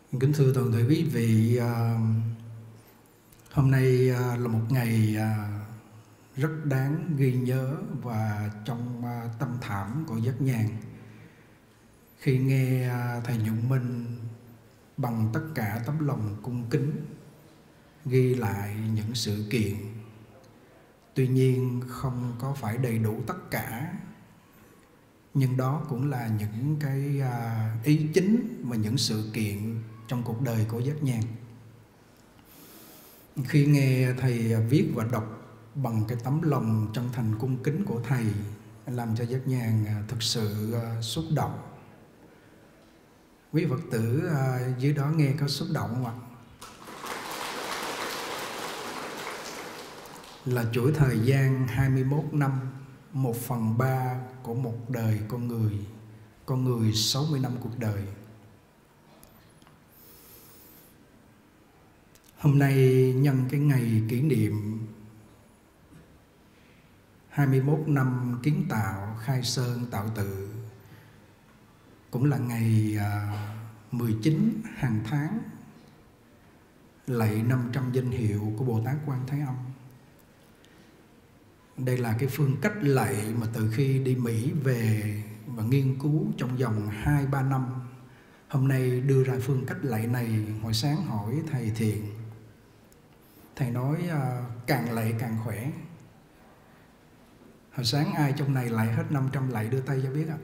Kính thưa toàn thể quý vị, hôm nay là một ngày rất đáng ghi nhớ và trong tâm thẳm của Giác Nhàn. Khi nghe Thầy Nhuận Minh bằng tất cả tấm lòng cung kính ghi lại những sự kiện, tuy nhiên không có phải đầy đủ tất cả, nhưng đó cũng là những cái ý chính và những sự kiện trong cuộc đời của Giác Nhàn. Khi nghe Thầy viết và đọc bằng cái tấm lòng chân thành cung kính của Thầy, làm cho Giác Nhàn thực sự xúc động. Quý Phật tử dưới đó nghe có xúc động không ạ? Là chuỗi thời gian 21 năm, 1/3 của một đời con người 60 năm cuộc đời. Hôm nay nhân cái ngày kỷ niệm 21 năm kiến tạo khai sơn tạo tự, cũng là ngày 19 hàng tháng lạy 500 danh hiệu của Bồ Tát Quan Thế Âm. Đây là cái phương cách lạy mà từ khi đi Mỹ về và nghiên cứu trong vòng 2-3 năm, hôm nay đưa ra phương cách lạy này. Hồi sáng hỏi Thầy Thiện, Thầy nói càng lạy càng khỏe. Hồi sáng ai trong này lạy hết 500 lạy đưa tay cho biết ạ?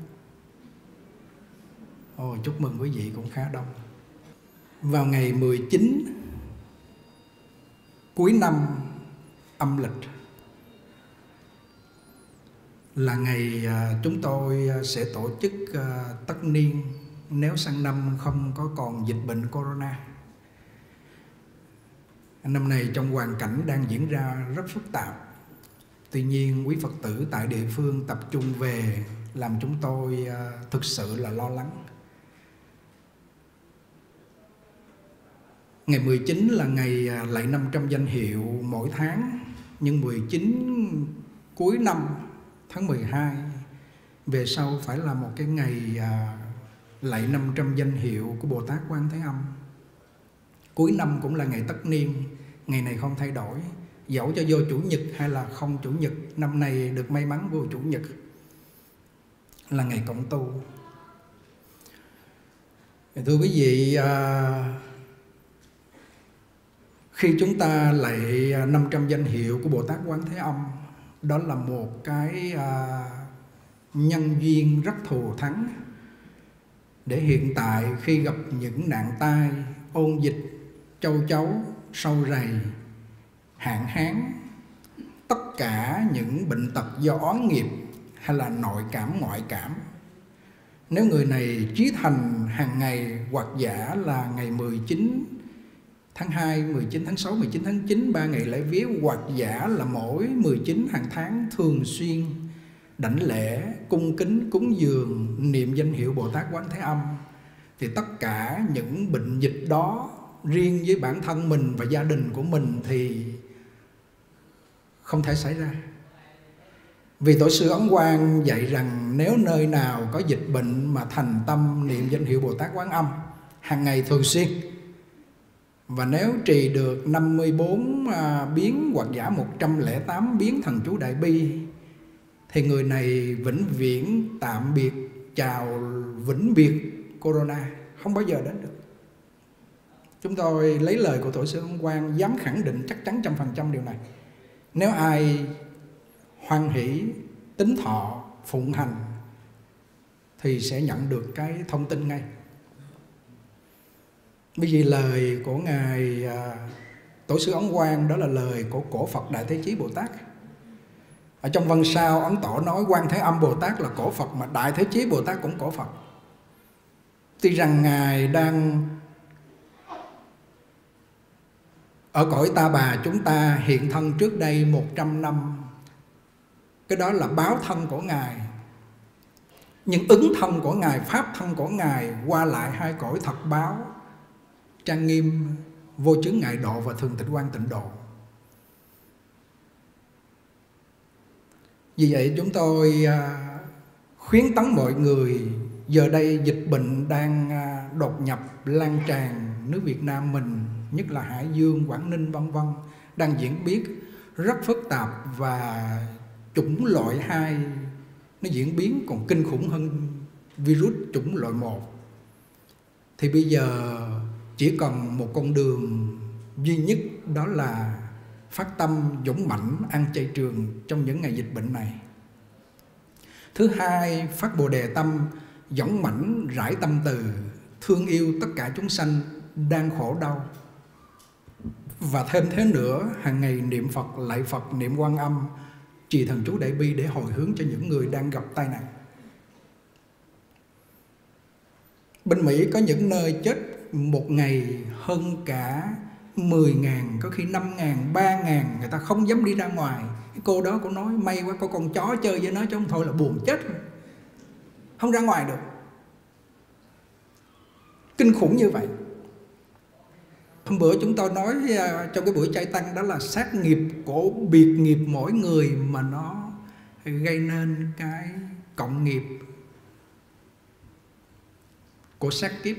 Ồ, chúc mừng quý vị cũng khá đông. Vào ngày 19 cuối năm âm lịch là ngày chúng tôi sẽ tổ chức tất niên nếu sang năm không có còn dịch bệnh corona. Năm này trong hoàn cảnh đang diễn ra rất phức tạp, tuy nhiên quý Phật tử tại địa phương tập trung về làm chúng tôi thực sự là lo lắng. Ngày 19 là ngày lạy 500 danh hiệu mỗi tháng, nhưng 19 cuối năm tháng 12 về sau phải là một cái ngày lạy 500 danh hiệu của Bồ Tát Quan Thế Âm. Cuối năm cũng là ngày tất niên, ngày này không thay đổi. Dẫu cho vô chủ nhật hay là không chủ nhật, năm này được may mắn vô chủ nhật là ngày cộng tu. Thưa quý vị, khi chúng ta lạy 500 danh hiệu của Bồ Tát Quán Thế Âm, đó là một cái nhân duyên rất thù thắng để hiện tại khi gặp những nạn tai, ôn dịch, châu chấu, sâu rầy, hạn hán, tất cả những bệnh tật do oán nghiệp hay là nội cảm, ngoại cảm, nếu người này chí thành hàng ngày hoặc giả là ngày 19 tháng 2, 19 tháng 6, 19 tháng 9, 3 ngày lễ vía, hoặc giả là mỗi 19 hàng tháng thường xuyên đảnh lễ, cung kính, cúng dường, niệm danh hiệu Bồ Tát Quán Thế Âm, thì tất cả những bệnh dịch đó riêng với bản thân mình và gia đình của mình thì không thể xảy ra. Vì Tổ sư Ấn Quang dạy rằng nếu nơi nào có dịch bệnh mà thành tâm niệm danh hiệu Bồ Tát Quán Âm hàng ngày thường xuyên, và nếu trì được 54 biến hoặc giả 108 biến thần chú Đại Bi, thì người này vĩnh viễn tạm biệt, chào vĩnh biệt corona, không bao giờ đến được. Chúng tôi lấy lời của Tổ sư Ấn Quang dám khẳng định chắc chắn 100% điều này. Nếu ai hoan hỷ, tín thọ, phụng hành thì sẽ nhận được cái thông tin ngay. Bởi vì lời của Ngài Tổ sư Ấn Quang đó là lời của cổ Phật Đại Thế Chí Bồ Tát. Ở trong văn sao Ấn Tổ nói Quan Thế Âm Bồ Tát là cổ Phật, mà Đại Thế Chí Bồ Tát cũng cổ Phật. Tuy rằng Ngài đang ở cõi Ta Bà chúng ta hiện thân trước đây 100 năm, cái đó là báo thân của Ngài, nhưng ứng thân của Ngài, pháp thân của Ngài qua lại hai cõi thật báo, trang nghiêm, vô chướng ngại độ và thường tịch quan tịnh độ. Vì vậy chúng tôi khuyến tấn mọi người, giờ đây dịch bệnh đang đột nhập lan tràn nước Việt Nam mình, nhất là Hải Dương, Quảng Ninh vân vân, đang diễn biến rất phức tạp, và chủng loại 2 nó diễn biến còn kinh khủng hơn virus chủng loại 1. Thì bây giờ chỉ còn một con đường duy nhất, đó là phát tâm dũng mãnh ăn chay trường trong những ngày dịch bệnh này. Thứ hai, phát Bồ Đề tâm, dũng mãnh rải tâm từ, thương yêu tất cả chúng sanh đang khổ đau. Và thêm thế nữa, hàng ngày niệm Phật, lạy Phật, niệm Quan Âm, trì thần chú Đại Bi để hồi hướng cho những người đang gặp tai nạn. Bên Mỹ có những nơi chết một ngày hơn cả 10.000, có khi 5.000, 3.000, người ta không dám đi ra ngoài. Cái cô đó cô nói may quá có con chó chơi với nó, chứ không thôi là buồn chết, không ra ngoài được. Kinh khủng như vậy. Hôm bữa chúng tôi nói trong cái buổi chay tăng, đó là sát nghiệp của biệt nghiệp mỗi người mà nó gây nên cái cộng nghiệp của sát kiếp.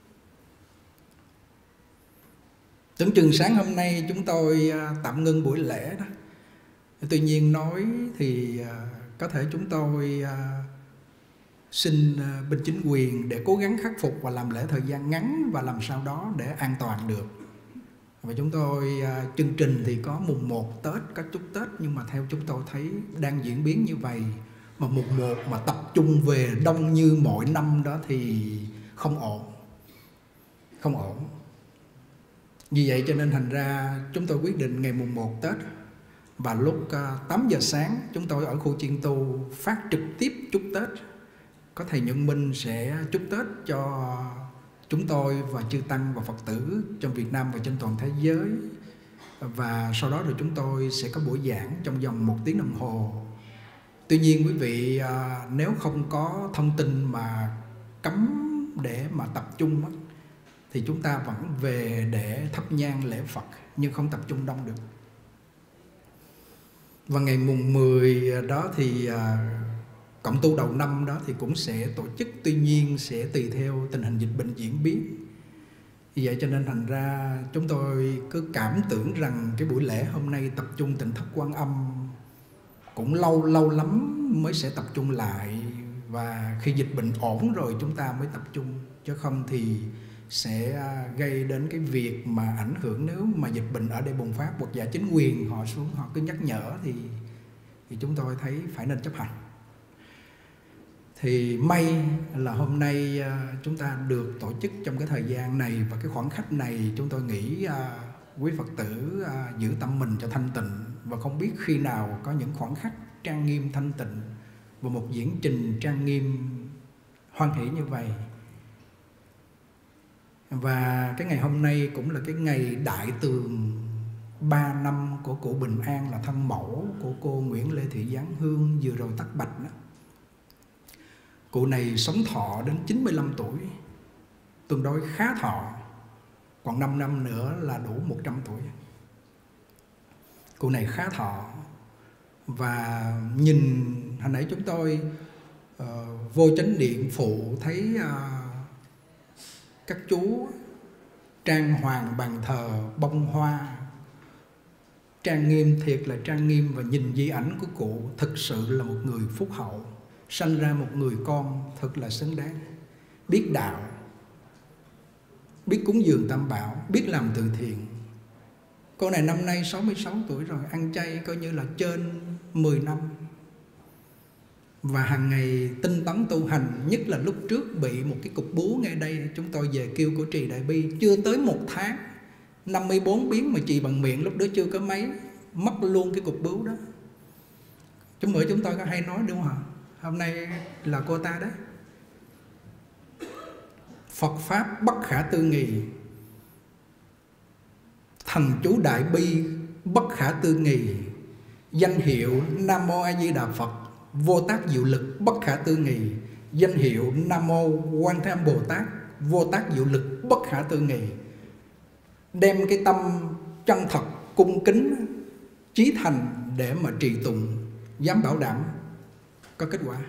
Tưởng chừng sáng hôm nay chúng tôi tạm ngưng buổi lễ đó. Tuy nhiên nói thì có thể chúng tôi xin bên chính quyền để cố gắng khắc phục và làm lễ thời gian ngắn, và làm sao đó để an toàn được. Và chúng tôi chương trình thì có mùng 1 Tết, có chúc Tết, nhưng mà theo chúng tôi thấy đang diễn biến như vậy, mà mùng 1 mà tập trung về đông như mọi năm đó thì không ổn. Không ổn. Vì vậy cho nên thành ra chúng tôi quyết định ngày mùng 1 Tết, và lúc 8 giờ sáng chúng tôi ở khu chiên tu phát trực tiếp chúc Tết. Có thầy Nhuận Minh sẽ chúc Tết cho chúng tôi và chư tăng và Phật tử trong Việt Nam và trên toàn thế giới. Và sau đó rồi chúng tôi sẽ có buổi giảng trong vòng 1 tiếng đồng hồ. Tuy nhiên quý vị nếu không có thông tin mà cấm để mà tập trung thì chúng ta vẫn về để thắp nhang lễ Phật, nhưng không tập trung đông được. Và ngày mùng 10 đó thì cộng tu đầu năm đó thì cũng sẽ tổ chức, tuy nhiên sẽ tùy theo tình hình dịch bệnh diễn biến. Vì vậy cho nên thành ra chúng tôi cứ cảm tưởng rằng cái buổi lễ hôm nay tập trung Tịnh Thất Quan Âm cũng lâu lắm mới sẽ tập trung lại, và khi dịch bệnh ổn rồi chúng ta mới tập trung, chứ không thì sẽ gây đến cái việc mà ảnh hưởng. Nếu mà dịch bệnh ở đây bùng phát, hoặc giả chính quyền họ xuống họ cứ nhắc nhở thì chúng tôi thấy phải nên chấp hành. Thì may là hôm nay chúng ta được tổ chức trong cái thời gian này, và cái khoảng khách này chúng tôi nghĩ quý Phật tử giữ tâm mình cho thanh tịnh, và không biết khi nào có những khoảng khắc trang nghiêm thanh tịnh và một diễn trình trang nghiêm hoan hỷ như vậy. Và cái ngày hôm nay cũng là cái ngày đại tường 3 năm của cụ Bình An, là thân mẫu của cô Nguyễn Lê Thị Giáng Hương vừa rồi tắt bạch đó. Cụ này sống thọ đến 95 tuổi, tương đối khá thọ, còn 5 năm nữa là đủ 100 tuổi. Cụ này khá thọ. Và nhìn hồi nãy chúng tôi vô chánh điện phụ thấy các chú trang hoàng bàn thờ bông hoa, trang nghiêm, thiệt là trang nghiêm. Và nhìn di ảnh của cụ thực sự là một người phúc hậu, sanh ra một người con thật là xứng đáng, biết đạo, biết cúng dường tam bảo, biết làm từ thiện. Cô này năm nay 66 tuổi rồi, ăn chay coi như là trên 10 năm. Và hàng ngày tinh tấn tu hành, nhất là lúc trước bị một cái cục bú ngay đây, chúng tôi về kêu của trì Đại Bi, chưa tới 1 tháng 54 biến mà trì bằng miệng, lúc đó chưa có mấy, mất luôn cái cục bú đó. Chúng tôi có hay nói đúng không hả? Hôm nay là cô ta đấy. Phật Pháp bất khả tư nghị, thần chú Đại Bi bất khả tư nghị, danh hiệu Nam Mô A Di Đà Phật vô tác diệu lực bất khả tư nghị, danh hiệu Nam Mô Quan Thế Âm Bồ Tát vô tác diệu lực bất khả tư nghị. Đem cái tâm chân thật, cung kính, chí thành để mà trì tụng, dám bảo đảm có kết quả.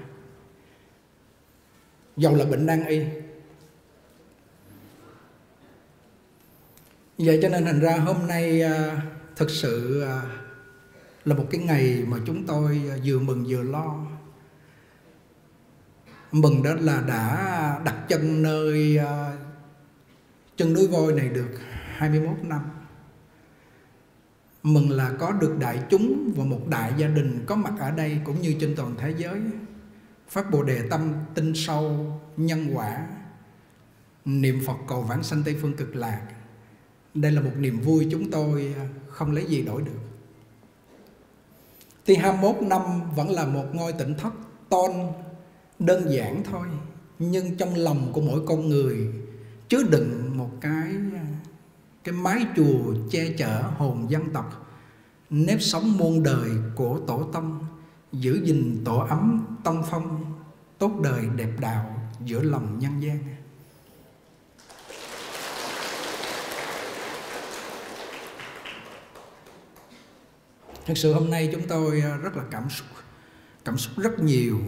Dầu là bệnh nan y. Vậy cho nên thành ra hôm nay thực sự là một cái ngày mà chúng tôi vừa mừng vừa lo. Mừng đó là đã đặt chân nơi chân núi Voi này được 21 năm. Mừng là có được đại chúng và một đại gia đình có mặt ở đây cũng như trên toàn thế giới, phát Bồ Đề tâm tin sâu nhân quả, niệm Phật cầu vãng sanh Tây phương cực lạc. Đây là một niềm vui chúng tôi không lấy gì đổi được. Thì 21 năm vẫn là một ngôi tỉnh thất tôn đơn giản thôi, nhưng trong lòng của mỗi con người chứa đựng một cái mái chùa che chở hồn dân tộc, nếp sống muôn đời của tổ tông, giữ gìn tổ ấm tông phong, tốt đời đẹp đạo giữa lòng nhân gian. Thực sự hôm nay chúng tôi rất là cảm xúc rất nhiều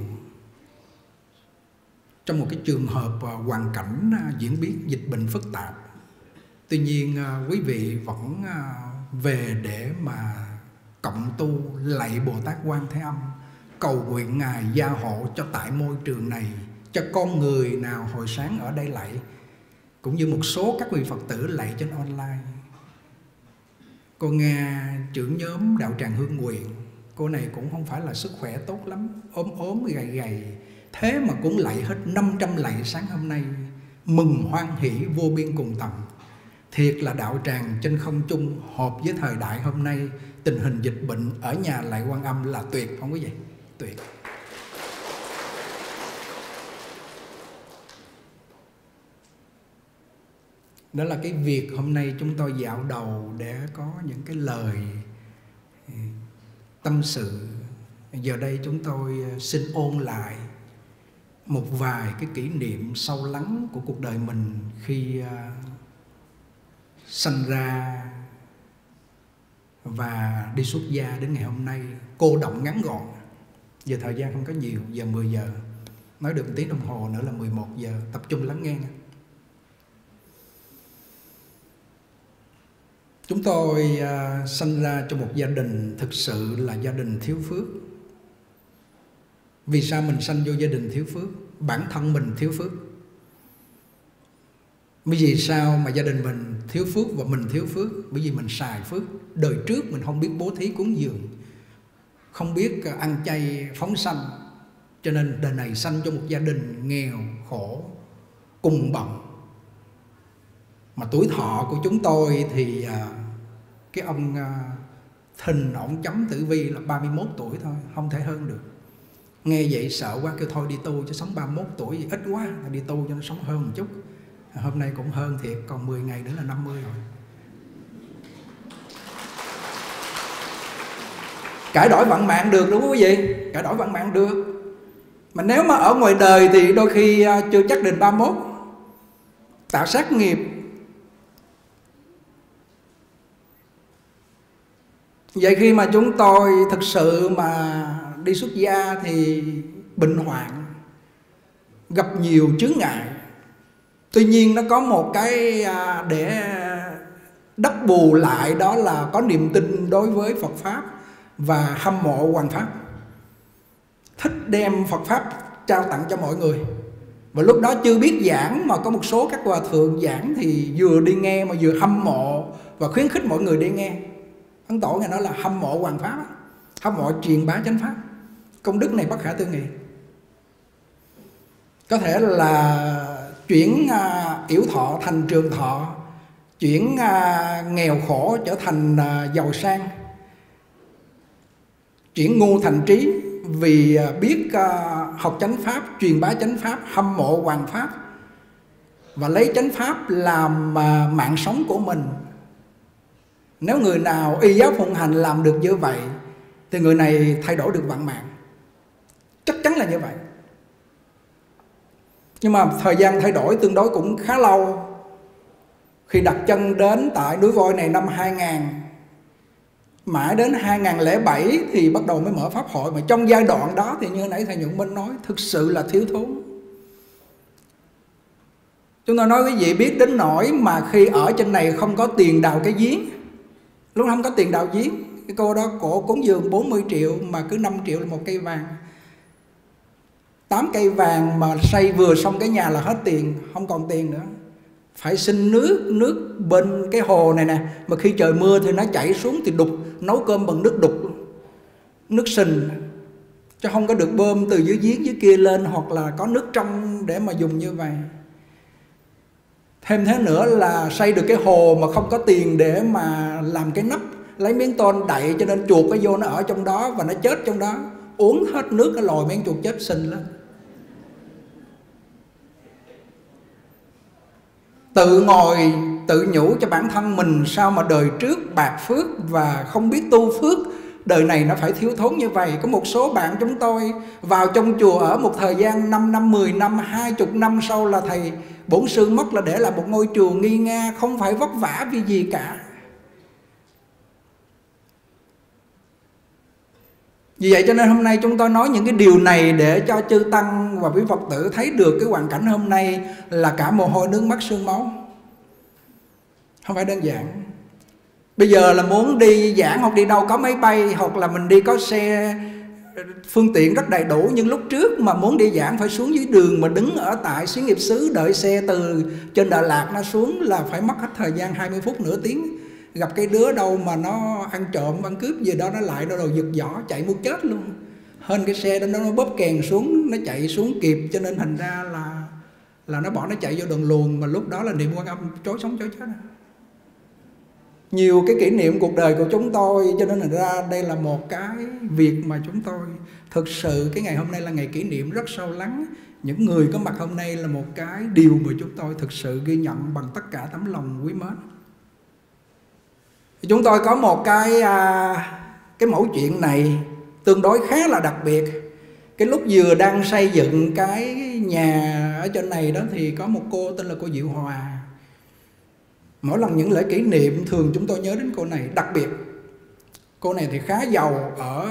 trong một cái trường hợp hoàn cảnh diễn biến dịch bệnh phức tạp. Tuy nhiên quý vị vẫn về để mà cộng tu lạy Bồ Tát Quan Thế Âm, cầu nguyện Ngài gia hộ cho tại môi trường này, cho con người nào hồi sáng ở đây lạy, cũng như một số các vị Phật tử lạy trên online. Cô nghe trưởng nhóm đạo tràng Hương Nguyện, cô này cũng không phải là sức khỏe tốt lắm, ốm gầy gầy, thế mà cũng lạy hết 500 lạy sáng hôm nay, mừng hoan hỷ vô biên cùng tầm. Thiệt là đạo tràng trên không trung hợp với thời đại hôm nay, tình hình dịch bệnh ở nhà lạy Quan Âm là tuyệt, không quý vị? Tuyệt. Đó là cái việc hôm nay chúng tôi dạo đầu để có những cái lời tâm sự. Giờ đây chúng tôi xin ôn lại một vài cái kỷ niệm sâu lắng của cuộc đời mình khi sanh ra và đi xuất gia đến ngày hôm nay, cô đọng ngắn gọn. Giờ thời gian không có nhiều, giờ 10 giờ, nói được 1 tiếng đồng hồ nữa là 11 giờ, tập trung lắng nghe. Chúng tôi sanh ra trong một gia đình thực sự là gia đình thiếu phước. Vì sao mình sanh vô gia đình thiếu phước? Bản thân mình thiếu phước. Bởi vì sao mà gia đình mình thiếu phước và mình thiếu phước? Bởi vì mình xài phước. Đời trước mình không biết bố thí cúng dường, không biết ăn chay phóng sanh, cho nên đời này sanh trong một gia đình nghèo khổ cùng bận. Mà tuổi thọ của chúng tôi thì cái ông Thìn ổng chấm tử vi là 31 tuổi thôi, không thể hơn được. Nghe vậy sợ quá, kêu thôi đi tu cho sống 31 tuổi gì ít quá, đi tu cho nó sống hơn một chút. Hôm nay cũng hơn thiệt, còn 10 ngày nữa là 50 rồi. Cải đổi vận mạng được đúng không quý vị? Cải đổi vận mạng được. Mà nếu mà ở ngoài đời thì đôi khi chưa chắc đến 31. Tạo sát nghiệp. Vậy khi mà chúng tôi thực sự mà đi xuất gia thì bệnh hoạn, gặp nhiều chướng ngại. Tuy nhiên nó có một cái để đắp bù lại, đó là có niềm tin đối với Phật Pháp và hâm mộ Hoằng Pháp, thích đem Phật Pháp trao tặng cho mọi người. Và lúc đó chưa biết giảng, mà có một số các hòa thượng giảng thì vừa đi nghe mà vừa hâm mộ và khuyến khích mọi người đi nghe. Ấn Tổ Ngài nói là hâm mộ Hoằng Pháp, hâm mộ truyền bá chánh Pháp. Công đức này bất khả tư nghị. Có thể là chuyển yểu thọ thành trường thọ, chuyển nghèo khổ trở thành giàu sang, chuyển ngu thành trí, vì biết học chánh Pháp, truyền bá chánh Pháp, hâm mộ Hoằng Pháp và lấy chánh Pháp làm mạng sống của mình. Nếu người nào y giáo phụng hành làm được như vậy thì người này thay đổi được vận mạng, chắc chắn là như vậy. Nhưng mà thời gian thay đổi tương đối cũng khá lâu. Khi đặt chân đến tại núi Voi này năm 2000, mãi đến 2007 thì bắt đầu mới mở pháp hội. Mà trong giai đoạn đó thì như nãy thầy Nhuận Minh nói, thực sự là thiếu thốn. Chúng tôi nói quý vị biết đến nỗi mà khi ở trên này không có tiền đào cái giếng, lúc không có tiền đào giếng, cái cô đó cổ cúng dường 40 triệu mà cứ 5 triệu là một cây vàng. 8 cây vàng mà xây vừa xong cái nhà là hết tiền, không còn tiền nữa. Phải xin nước bên cái hồ này nè, mà khi trời mưa thì nó chảy xuống thì đục, nấu cơm bằng nước đục, nước sình, chứ không có được bơm từ dưới giếng dưới kia lên, hoặc là có nước trong để mà dùng như vậy. Thêm thế nữa là xây được cái hồ mà không có tiền để mà làm cái nắp, lấy miếng tôn đậy, cho nên chuột nó vô nó ở trong đó và nó chết trong đó, uống hết nước nó lòi miếng chuột chết sình lên. Tự ngồi tự nhủ cho bản thân mình sao mà đời trước bạc phước và không biết tu phước, đời này nó phải thiếu thốn như vậy. Có một số bạn chúng tôi vào trong chùa ở một thời gian 5 năm, 10 năm, 20 năm sau là thầy bổn sư mất, là để lại một ngôi chùa nghi nga, không phải vất vả vì gì cả. Vì vậy cho nên hôm nay chúng tôi nói những cái điều này để cho chư tăng và quý Phật tử thấy được cái hoàn cảnh hôm nay là cả mồ hôi nước mắt sương máu, không phải đơn giản. Bây giờ là muốn đi giảng hoặc đi đâu có máy bay, hoặc là mình đi có xe phương tiện rất đầy đủ, nhưng lúc trước mà muốn đi giảng phải xuống dưới đường mà đứng ở tại xí nghiệp xứ đợi xe từ trên Đà Lạt nó xuống là phải mất hết thời gian 20 phút nửa tiếng. Gặp cái đứa đâu mà nó ăn trộm ăn cướp gì đó, nó lại nó đồ giật giỏ chạy muốn chết luôn. Hơn cái xe đó nó bóp kèn xuống, nó chạy xuống kịp, cho nên thành ra là nó bỏ nó chạy vô đường luồng, mà lúc đó là niệm Quan Âm chối sống chối chết. Nhiều cái kỷ niệm cuộc đời của chúng tôi, cho nên thành ra đây là một cái việc mà chúng tôi thực sự cái ngày hôm nay là ngày kỷ niệm rất sâu lắng. Những người có mặt hôm nay là một cái điều mà chúng tôi thực sự ghi nhận bằng tất cả tấm lòng quý mến. Chúng tôi có một cái mẫu chuyện này tương đối khá là đặc biệt. Cái lúc vừa đang xây dựng cái nhà ở trên này đó thì có một cô tên là cô Diệu Hòa. Mỗi lần những lễ kỷ niệm thường chúng tôi nhớ đến cô này. Đặc biệt cô này thì khá giàu ở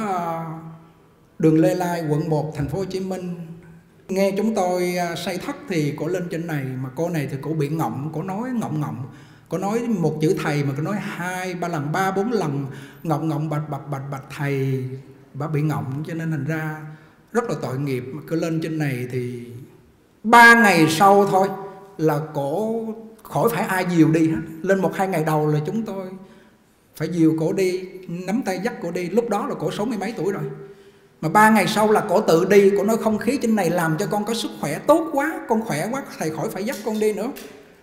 đường Lê Lai, quận 1, thành phố Hồ Chí Minh. Nghe chúng tôi xây thất thì cổ lên trên này, mà cô này thì cổ bị ngọng, cổ nói ngọng. Cô nói một chữ thầy mà cô nói 2, 3 lần, 3, 4 lần, ngọng bạch thầy, bà bị ngọng, cho nên thành ra rất là tội nghiệp. Mà cứ lên trên này thì 3 ngày sau thôi là cổ khỏi phải ai dìu đi hết. Lên 1-2 ngày đầu là chúng tôi phải dìu cổ đi, nắm tay dắt cổ đi. Lúc đó là cổ 60 mấy tuổi rồi. Mà 3 ngày sau là cổ tự đi. Cổ nói không khí trên này làm cho con có sức khỏe tốt quá, con khỏe quá, thầy khỏi phải dắt con đi nữa.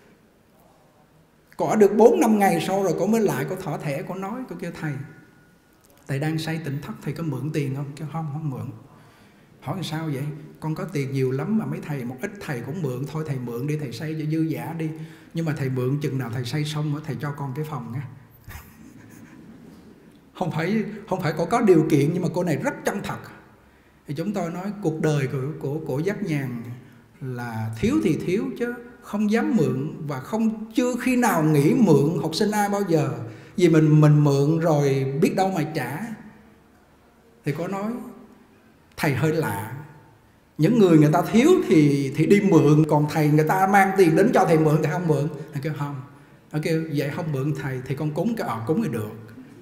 Cổ ở được 4-5 ngày sau rồi cổ mới lại, cổ thỏ thẻ, cổ nói, cổ kêu thầy đang xây Tịnh Thất, thầy có mượn tiền không? Kêu không mượn. Hỏi sao vậy? Con có tiền nhiều lắm mà mấy thầy một ít thầy cũng mượn thôi, thầy mượn đi, thầy xây cho dư giả đi. Nhưng mà thầy mượn chừng nào thầy xây xong thầy cho con cái phòng nha. Không phải có điều kiện, nhưng mà cô này rất chân thật. Thì chúng tôi nói cuộc đời của Giác Nhàn là thiếu thì thiếu chứ không dám mượn, và chưa khi nào nghĩ mượn học sinh ai bao giờ. Vì mình mượn rồi biết đâu mà trả. Thì có nói thầy hơi lạ, những người ta thiếu thì đi mượn, còn thầy người ta mang tiền đến cho thầy mượn thì không mượn. Thầy kêu không, thầy kêu vậy không mượn thầy thì con cúng cái cúng thì được.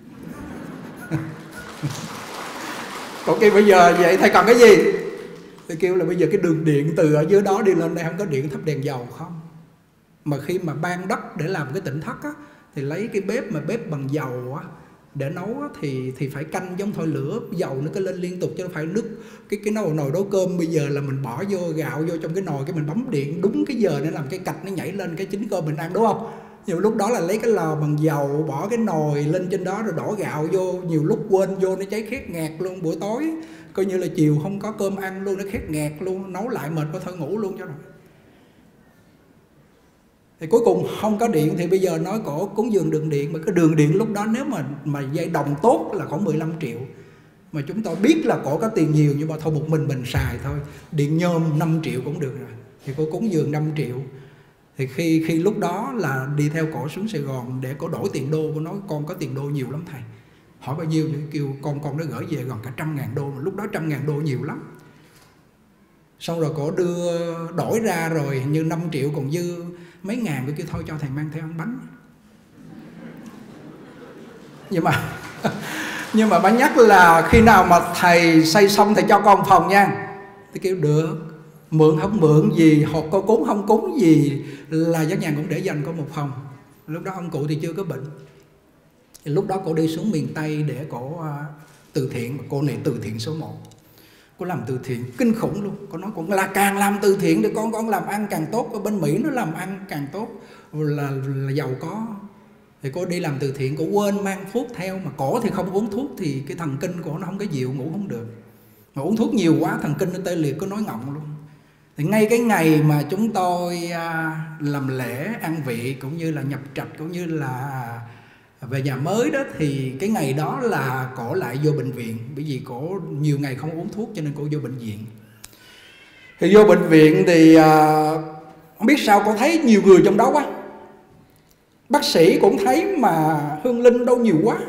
Còn kêu bây giờ vậy thầy cần cái gì? Thầy kêu là bây giờ cái đường điện từ ở dưới đó đi lên đây không có điện thắp đèn dầu không? Mà khi mà ban đất để làm cái Tịnh Thất á, thì lấy cái bếp bằng dầu á để nấu á, thì phải canh giống thôi lửa, dầu nó cứ lên liên tục chứ không phải nước. Cái nồi nấu cơm bây giờ là mình bỏ vô gạo vô trong cái nồi, cái mình bấm điện đúng cái giờ để làm cái cạch nó nhảy lên cái chín cơm mình ăn, đúng không? Nhiều lúc đó là lấy cái lò bằng dầu, bỏ cái nồi lên trên đó rồi đổ gạo vô, nhiều lúc quên vô nó cháy khét nghẹt luôn. Buổi tối coi như là chiều không có cơm ăn luôn, nó khét nghẹt luôn, nấu lại mệt có thôi ngủ luôn cho rồi. Thì cuối cùng không có điện thì bây giờ nói cổ cúng dường đường điện, mà cái đường điện lúc đó nếu mà dây đồng tốt là khoảng 15 triệu. Mà chúng tôi biết là cổ có tiền nhiều, nhưng mà thôi một mình xài thôi, điện nhôm 5 triệu cũng được rồi. Thì cô cúng dường 5 triệu. Thì khi lúc đó là đi theo cổ xuống Sài Gòn để cổ đổi tiền đô. Cô nói con có tiền đô nhiều lắm thầy. Hỏi bao nhiêu? Kêu con nó gửi về gần cả 100.000 đô. Mà lúc đó 100.000 đô nhiều lắm. Xong rồi cổ đổi ra rồi như 5 triệu còn dư. mấy ngàn, tôi kêu thôi cho thầy mang theo ăn bánh. Nhưng mà bà nhắc là khi nào mà thầy xây xong thầy cho con phòng nha. Tôi kêu được, mượn không mượn gì, hoặc có cúng không cúng gì, là Giác Nhàn cũng để dành có một phòng. Lúc đó ông cụ thì chưa có bệnh. Lúc đó cô đi xuống miền Tây để cổ từ thiện. Cô này từ thiện số 1. Cô làm từ thiện kinh khủng luôn. Cô nói cũng là càng làm từ thiện thì con làm ăn càng tốt. Ở bên Mỹ nó làm ăn càng tốt, là giàu có. Thì cô đi làm từ thiện, cô quên mang thuốc theo. Mà cổ thì không uống thuốc thì cái thần kinh của nó không có dịu, ngủ không được. Mà uống thuốc nhiều quá thần kinh nó tê liệt, có nói ngọng luôn. Thì ngay cái ngày mà chúng tôi làm lễ an vị cũng như là nhập trạch cũng như là về nhà mới đó, thì cái ngày đó là cổ lại vô bệnh viện. Bởi vì cổ nhiều ngày không uống thuốc cho nên cổ vô bệnh viện. Thì vô bệnh viện thì không biết sao cổ thấy nhiều người trong đó quá. Bác sĩ cũng thấy mà hương linh đâu nhiều quá.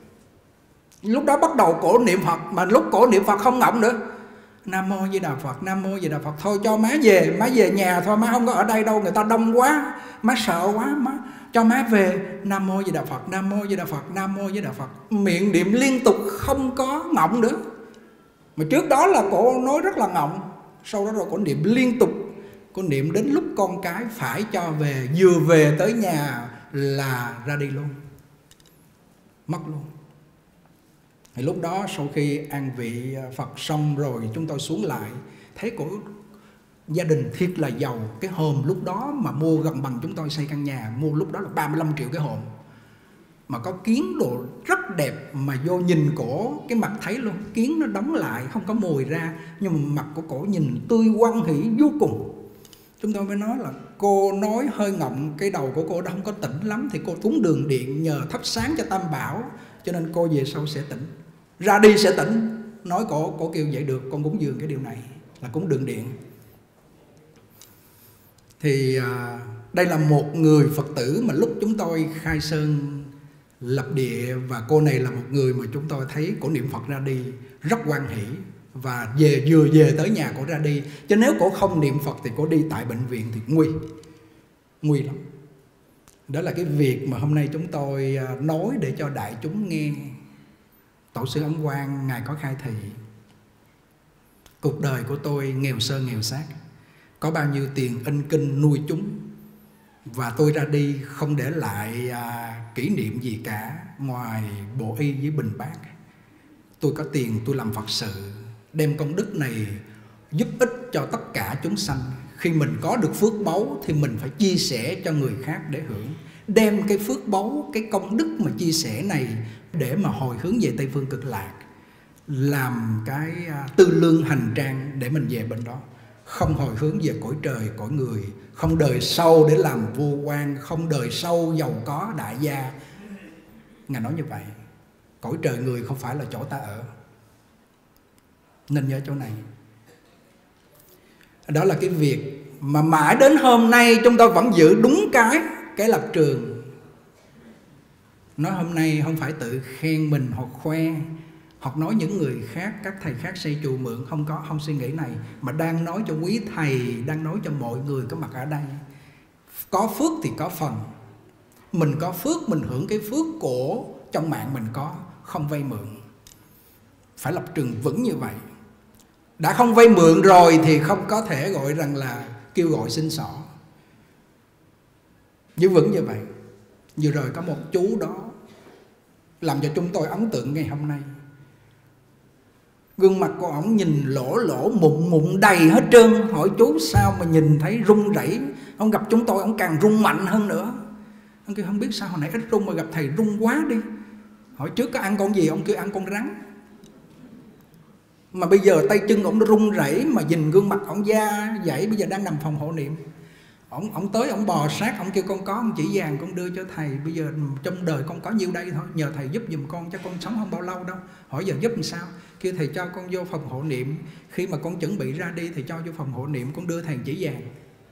Lúc đó bắt đầu cổ niệm Phật, mà lúc cổ niệm Phật không ngọng nữa. Nam mô Di Đà Phật, Nam mô Di Đà Phật. Thôi cho má về nhà thôi, má không có ở đây đâu, người ta đông quá, má sợ quá, má cho má về. Nam mô Di Đà Phật, Nam mô Di Đà Phật, Nam mô Di Đà Phật. Miệng niệm liên tục không có ngọng nữa. Mà trước đó là cổ nói rất là ngọng. Sau đó rồi cổ niệm liên tục. Cô niệm đến lúc con cái phải cho về, vừa về tới nhà là ra đi luôn, mất luôn. Thì lúc đó sau khi an vị Phật xong rồi, chúng tôi xuống lại thấy cổ gia đình thiệt là giàu. Cái hòm lúc đó mà mua gần bằng chúng tôi xây căn nhà, mua lúc đó là 35 triệu cái hòm. Mà có kiến đồ rất đẹp, mà vô nhìn cổ cái mặt thấy luôn, kiến nó đóng lại không có mùi ra, nhưng mà mặt của cổ nhìn tươi hoan hỷ vô cùng. Chúng tôi mới nói là cô nói hơi ngọng, cái đầu của cô đã không có tỉnh lắm, thì cô cúng đường điện nhờ thắp sáng cho Tam Bảo, cho nên cô về sau sẽ tỉnh, ra đi sẽ tỉnh. Nói cổ kêu vậy được, con cúng dường cái điều này là cúng đường điện. Thì đây là một người Phật tử mà lúc chúng tôi khai sơn lập địa, và cô này là một người mà chúng tôi thấy cổ niệm Phật ra đi rất hoan hỷ, và vừa về tới nhà cổ ra đi. Chứ nếu cổ không niệm Phật thì cổ đi tại bệnh viện thì nguy lắm. Đó là cái việc mà hôm nay chúng tôi nói để cho đại chúng nghe. Tổ sư Ấn Quang ngài có khai thị cuộc đời của tôi nghèo sơ nghèo xác, có bao nhiêu tiền in kinh nuôi chúng, và tôi ra đi không để lại kỷ niệm gì cả ngoài bộ y với bình bát. Tôi có tiền tôi làm Phật sự, đem công đức này giúp ích cho tất cả chúng sanh. Khi mình có được phước báu thì mình phải chia sẻ cho người khác để hưởng. Đem cái phước báu, cái công đức mà chia sẻ này để mà hồi hướng về Tây Phương Cực Lạc, làm cái tư lương hành trang để mình về bên đó. Không hồi hướng về cõi trời, cõi người, không đời sau để làm vua quan, không đời sau giàu có đại gia. Ngài nói như vậy. Cõi trời người không phải là chỗ ta ở, nên nhớ chỗ này. Đó là cái việc mà mãi đến hôm nay chúng tôi vẫn giữ đúng cái lập trường. Nói hôm nay không phải tự khen mình hoặc khoe, hoặc nói những người khác, các thầy khác xây chùa mượn, không suy nghĩ này, mà đang nói cho quý thầy, đang nói cho mọi người có mặt ở đây. Có phước thì có phần. Mình có phước, mình hưởng cái phước của trong mạng mình có, không vay mượn. Phải lập trường vững như vậy. Đã không vay mượn rồi thì không có thể gọi rằng là kêu gọi xin xỏ. Giữ vững như vậy. Vừa rồi có một chú đó làm cho chúng tôi ấn tượng ngày hôm nay. Gương mặt của ổng nhìn lỗ mụn đầy hết trơn. Hỏi chú sao mà nhìn thấy run rẩy. Ông gặp chúng tôi ông càng run mạnh hơn nữa. Ông kêu không biết sao hồi nãy ít run mà gặp thầy run quá đi. Hỏi trước có ăn con gì, ông kêu ăn con rắn. Mà bây giờ tay chân ổng run rẩy, mà nhìn gương mặt ổng da dãy, bây giờ đang nằm phòng hộ niệm. Ổng tới ổng bò sát, ổng kêu con có một chỉ vàng con đưa cho thầy, bây giờ trong đời con có nhiêu đây thôi, nhờ thầy giúp giùm con, chắc con sống không bao lâu đâu. Hỏi giờ giúp làm sao? Kêu thầy cho con vô phòng hộ niệm, khi mà con chuẩn bị ra đi thầy cho vô phòng hộ niệm, con đưa thầy chỉ vàng.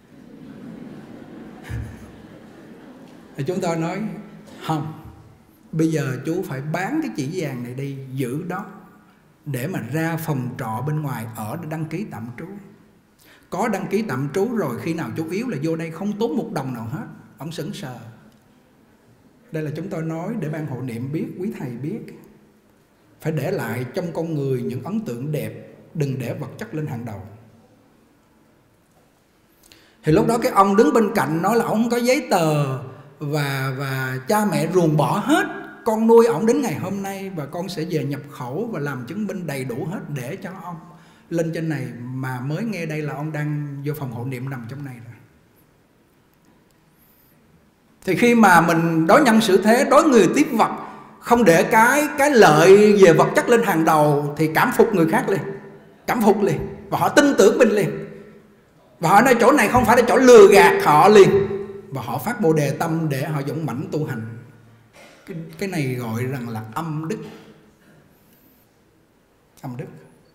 Thì chúng ta nói không, bây giờ chú phải bán cái chỉ vàng này đi, giữ đó để mà ra phòng trọ bên ngoài ở để đăng ký tạm trú. có đăng ký tạm trú rồi, khi nào chú yếu là vô đây không tốn một đồng nào hết. Ông sững sờ. Đây là chúng tôi nói để ban hộ niệm biết, quý thầy biết. Phải để lại trong con người những ấn tượng đẹp, đừng để vật chất lên hàng đầu. Thì lúc đó cái ông đứng bên cạnh nói là ông không có giấy tờ và cha mẹ ruồng bỏ hết con nuôi ổng đến ngày hôm nay, và con sẽ về nhập khẩu và làm chứng minh đầy đủ hết để cho ông lên trên này. Mà mới nghe đây là ông đang vô phòng hộ niệm nằm trong này rồi. Thì khi mà mình đối nhân xử thế, đối người tiếp vật, không để cái lợi về vật chất lên hàng đầu, thì cảm phục người khác liền, cảm phục liền, và họ tin tưởng mình liền, và họ nói chỗ này không phải là chỗ lừa gạt họ liền, và họ phát bồ đề tâm để họ dũng mãnh tu hành. Cái này gọi rằng là âm đức. Âm đức.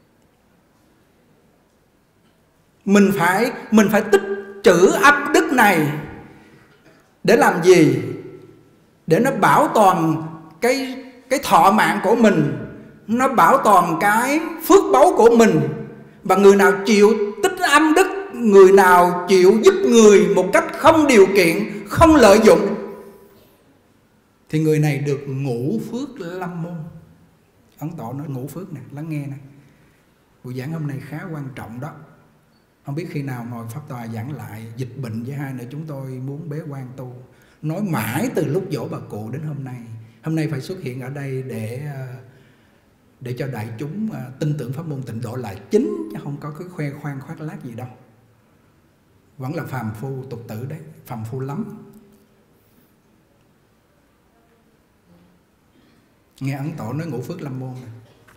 Mình phải tích trữ âm đức này để làm gì? Để nó bảo toàn cái thọ mạng của mình, nó bảo toàn cái phước báu của mình. Và người nào chịu tích âm đức, người nào chịu giúp người một cách không điều kiện, không lợi dụng, thì người này được ngũ phước lâm môn. Ấn Tổ nói ngũ phước nè, lắng nghe nè. Buổi giảng hôm nay khá quan trọng đó. Không biết khi nào ngồi pháp tòa giảng lại. Dịch bệnh với hai nữa chúng tôi muốn bế quan tu. Nói mãi từ lúc dỗ bà cụ đến hôm nay. Hôm nay phải xuất hiện ở đây để cho đại chúng tin tưởng pháp môn tịnh độ là chính, chứ không có cứ khoe khoang khoác lác gì đâu. Vẫn là phàm phu tục tử đấy, phàm phu lắm. Nghe Ấn Tổ nói ngũ phước lâm môn này.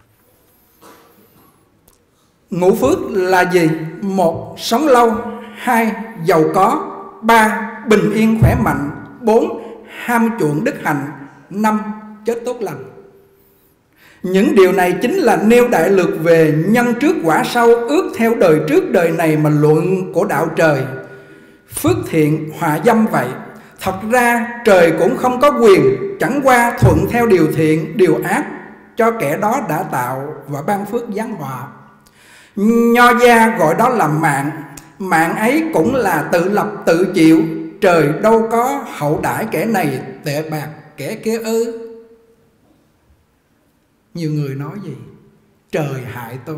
Ngũ phước là gì? 1. Sống lâu. 2. Giàu có. 3. Bình yên khỏe mạnh. 4. Ham chuộng đức hạnh. 5. Chết tốt lành. Những điều này chính là nêu đại lược về nhân trước quả sau, ước theo đời trước đời này mà luận của đạo trời. Phước thiện họa dâm vậy. Thật ra trời cũng không có quyền, chẳng qua thuận theo điều thiện, điều ác cho kẻ đó đã tạo và ban phước giáng họa. Nho gia gọi đó là mạng. Mạng ấy cũng là tự lập tự chịu. Trời đâu có hậu đãi kẻ này tệ bạc kẻ kia ư. Nhiều người nói gì? Trời hại tôi,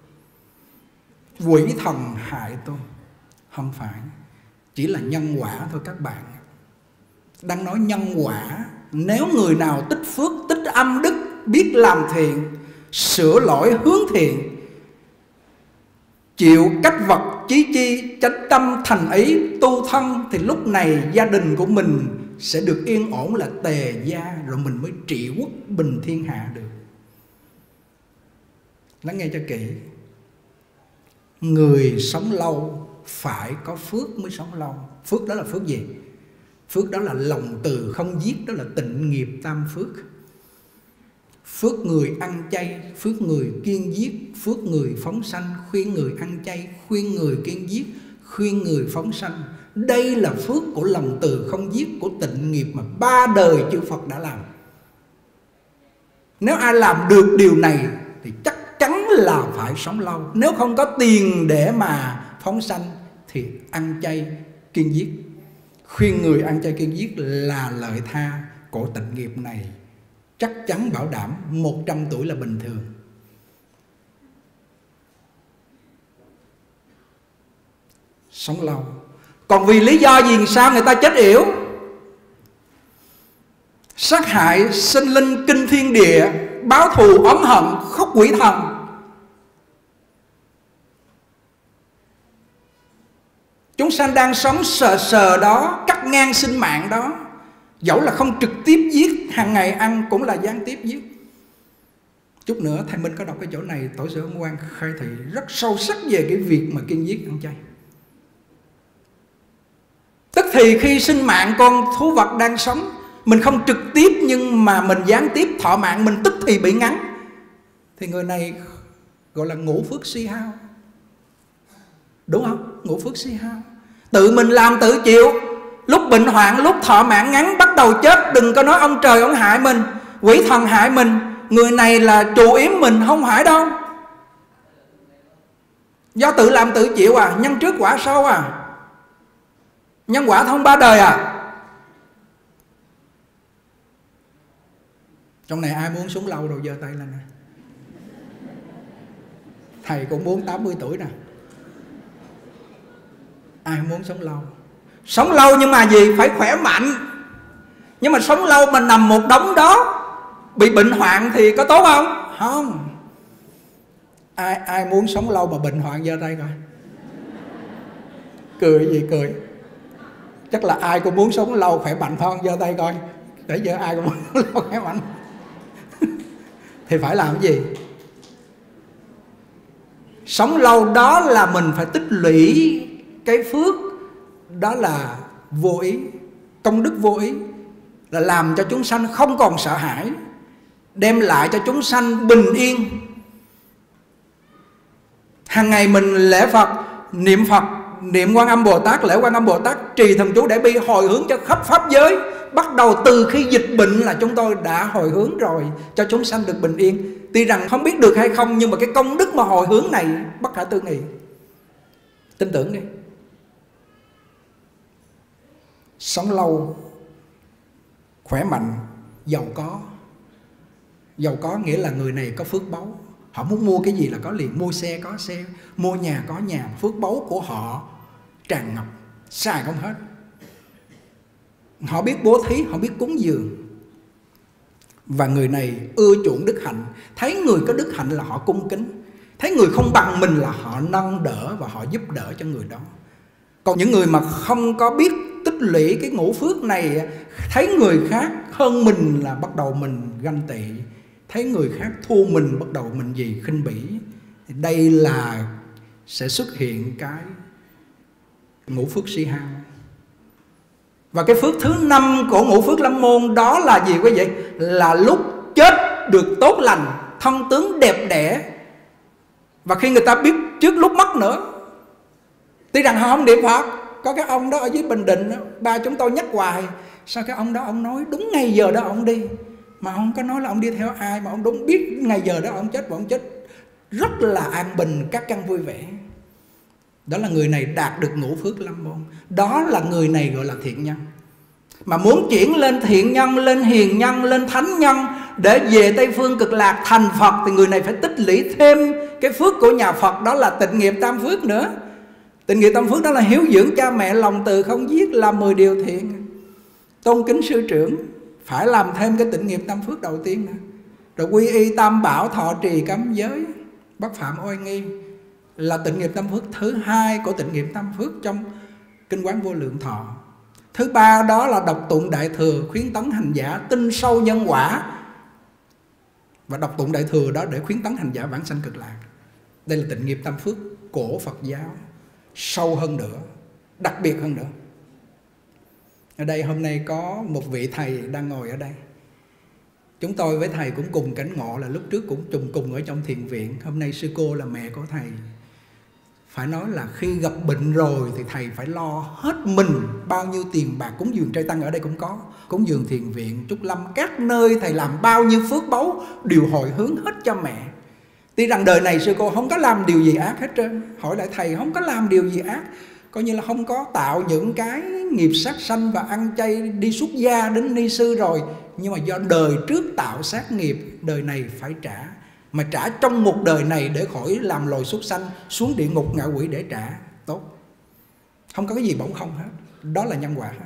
quỷ thần hại tôi. Không phải, chỉ là nhân quả thôi các bạn. Đang nói nhân quả. Nếu người nào tích phước, tích âm đức, biết làm thiện, sửa lỗi hướng thiện, chịu cách vật chí chi, chánh tâm thành ý, tu thân, thì lúc này gia đình của mình sẽ được yên ổn là tề gia, rồi mình mới trị quốc bình thiên hạ được. Lắng nghe cho kỹ. Người sống lâu phải có phước mới sống lâu. Phước đó là phước gì? Phước đó là lòng từ không giết, đó là tịnh nghiệp tam phước. Phước người ăn chay, phước người kiêng giết, phước người phóng sanh, khuyên người ăn chay, khuyên người kiêng giết, khuyên người phóng sanh. Đây là phước của lòng từ không giết, của tịnh nghiệp mà 3 đời chư Phật đã làm. Nếu ai làm được điều này thì chắc chắn là phải sống lâu. Nếu không có tiền để mà phóng sanh thì ăn chay kiêng giết, khuyên người ăn chay kiêng giết là lợi tha của tịnh nghiệp này. Chắc chắn bảo đảm 100 tuổi là bình thường. Sống lâu. Còn vì lý do gì sao người ta chết yểu? Sát hại sinh linh kinh thiên địa, báo thù oán hận, khóc quỷ thần. Chúng sanh đang sống sờ đó, cắt ngang sinh mạng đó. Dẫu là không trực tiếp giết, hàng ngày ăn cũng là gián tiếp giết. Chút nữa thầy Minh có đọc cái chỗ này, tổ sư Ấn Quang khai thị rất sâu sắc về cái việc mà kiêng giết ăn chay. Tức thì khi sinh mạng con thú vật đang sống, mình không trực tiếp nhưng mà mình gián tiếp thọ mạng mình tức thì bị ngắn, thì người này gọi là ngũ phước suy hao. Đúng không? Ngũ phước suy hao. Tự mình làm tự chịu. Lúc bệnh hoạn, lúc thọ mạng ngắn bắt đầu chết, đừng có nói ông trời ông hại mình, quỷ thần hại mình. Người này là chủ yếm mình, không phải đâu. Do tự làm tự chịu à, nhân trước quả sau à, nhân quả thông ba đời à. Trong này ai muốn sống lâu rồi giơ tay lên nè. Thầy cũng muốn 80 tuổi nè. Ai muốn sống lâu? Sống lâu nhưng mà gì? Phải khỏe mạnh. Nhưng mà sống lâu mà nằm một đống đó, bị bệnh hoạn thì có tốt không? Không. Ai muốn sống lâu mà bệnh hoạn giơ tay coi. Cười gì cười? Chắc là ai cũng muốn sống lâu khỏe mạnh thôi, giơ tay coi. Để giờ ai cũng muốn sống lâu khỏe mạnh. Thì phải làm cái gì? Sống lâu đó là mình phải tích lũy cái phước, đó là vô ý, công đức vô ý, là làm cho chúng sanh không còn sợ hãi, đem lại cho chúng sanh bình yên. Hàng ngày mình lễ Phật, niệm Quan Âm Bồ Tát, lễ Quan Âm Bồ Tát, trì thần chú để bi hồi hướng cho khắp pháp giới. Bắt đầu từ khi dịch bệnh là chúng tôi đã hồi hướng rồi, cho chúng sanh được bình yên. Tuy rằng không biết được hay không, nhưng mà cái công đức mà hồi hướng này bất khả tư nghị. Tin tưởng đi. Sống lâu, khỏe mạnh, giàu có. Giàu có nghĩa là người này có phước báu. Họ muốn mua cái gì là có liền. Mua xe có xe, mua nhà có nhà. Phước báu của họ tràn ngập, xài không hết. Họ biết bố thí, họ biết cúng dường. Và người này ưa chuộng đức hạnh. Thấy người có đức hạnh là họ cung kính. Thấy người không bằng mình là họ nâng đỡ và họ giúp đỡ cho người đó. Còn những người mà không có biết tích lũy cái ngũ phước này, thấy người khác hơn mình là bắt đầu mình ganh tị, thấy người khác thua mình bắt đầu mình gì khinh bỉ. Thì đây là sẽ xuất hiện cái ngũ phước si hao. Và cái phước thứ 5 của ngũ phước lâm môn đó là gì quý vị? Là lúc chết được tốt lành, thân tướng đẹp đẽ. Và khi người ta biết trước lúc mất nữa. Tuy rằng họ không niệm Phật. Có cái ông đó ở dưới Bình Định, ba chúng tôi nhắc hoài. Sao cái ông đó ông nói đúng ngày giờ đó ông đi, mà ông có nói là ông đi theo ai, mà ông đúng biết ngày giờ đó ông chết, và ông chết rất là an bình, các căn vui vẻ. Đó là người này đạt được ngũ phước lâm môn. Đó là người này gọi là thiện nhân. Mà muốn chuyển lên thiện nhân, lên hiền nhân, lên thánh nhân, để về Tây Phương Cực Lạc thành Phật, thì người này phải tích lũy thêm cái phước của nhà Phật, đó là tịnh nghiệp tam phước nữa. Tịnh nghiệp tam phước đó là hiếu dưỡng cha mẹ, lòng từ không giết, làm 10 điều thiện, tôn kính sư trưởng. Phải làm thêm cái tịnh nghiệp tam phước đầu tiên nữa. Rồi quy y tam bảo, thọ trì cấm giới, bất phạm oai nghi, là tịnh nghiệp tam phước thứ 2 của tịnh nghiệp tam phước trong Kinh Quán Vô Lượng Thọ. Thứ 3 đó là đọc tụng Đại Thừa, khuyến tấn hành giả tin sâu nhân quả. Và đọc tụng Đại Thừa đó để khuyến tấn hành giả vãng sanh Cực Lạc. Đây là tịnh nghiệp tam phước của Phật giáo. Sâu hơn nữa, đặc biệt hơn nữa. Ở đây hôm nay có một vị thầy đang ngồi ở đây. Chúng tôi với thầy cũng cùng cảnh ngộ, là lúc trước cũng cùng ở trong thiền viện. Hôm nay sư cô là mẹ của thầy. Phải nói là khi gặp bệnh rồi thì thầy phải lo hết mình, bao nhiêu tiền bạc, cúng dường trai tăng ở đây cũng có, cúng dường thiền viện, Trúc Lâm, các nơi thầy làm bao nhiêu phước báu đều hồi hướng hết cho mẹ. Tuy rằng đời này sư cô không có làm điều gì ác hết trơn. Hỏi lại thầy không có làm điều gì ác, coi như là không có tạo những cái nghiệp sát sanh và ăn chay đi xuất gia đến ni sư rồi. Nhưng mà do đời trước tạo sát nghiệp, đời này phải trả. Mà trả trong một đời này để khỏi làm loài súc sanh, xuống địa ngục ngạ quỷ để trả. Tốt. Không có cái gì bỗng không hết. Đó là nhân quả hết.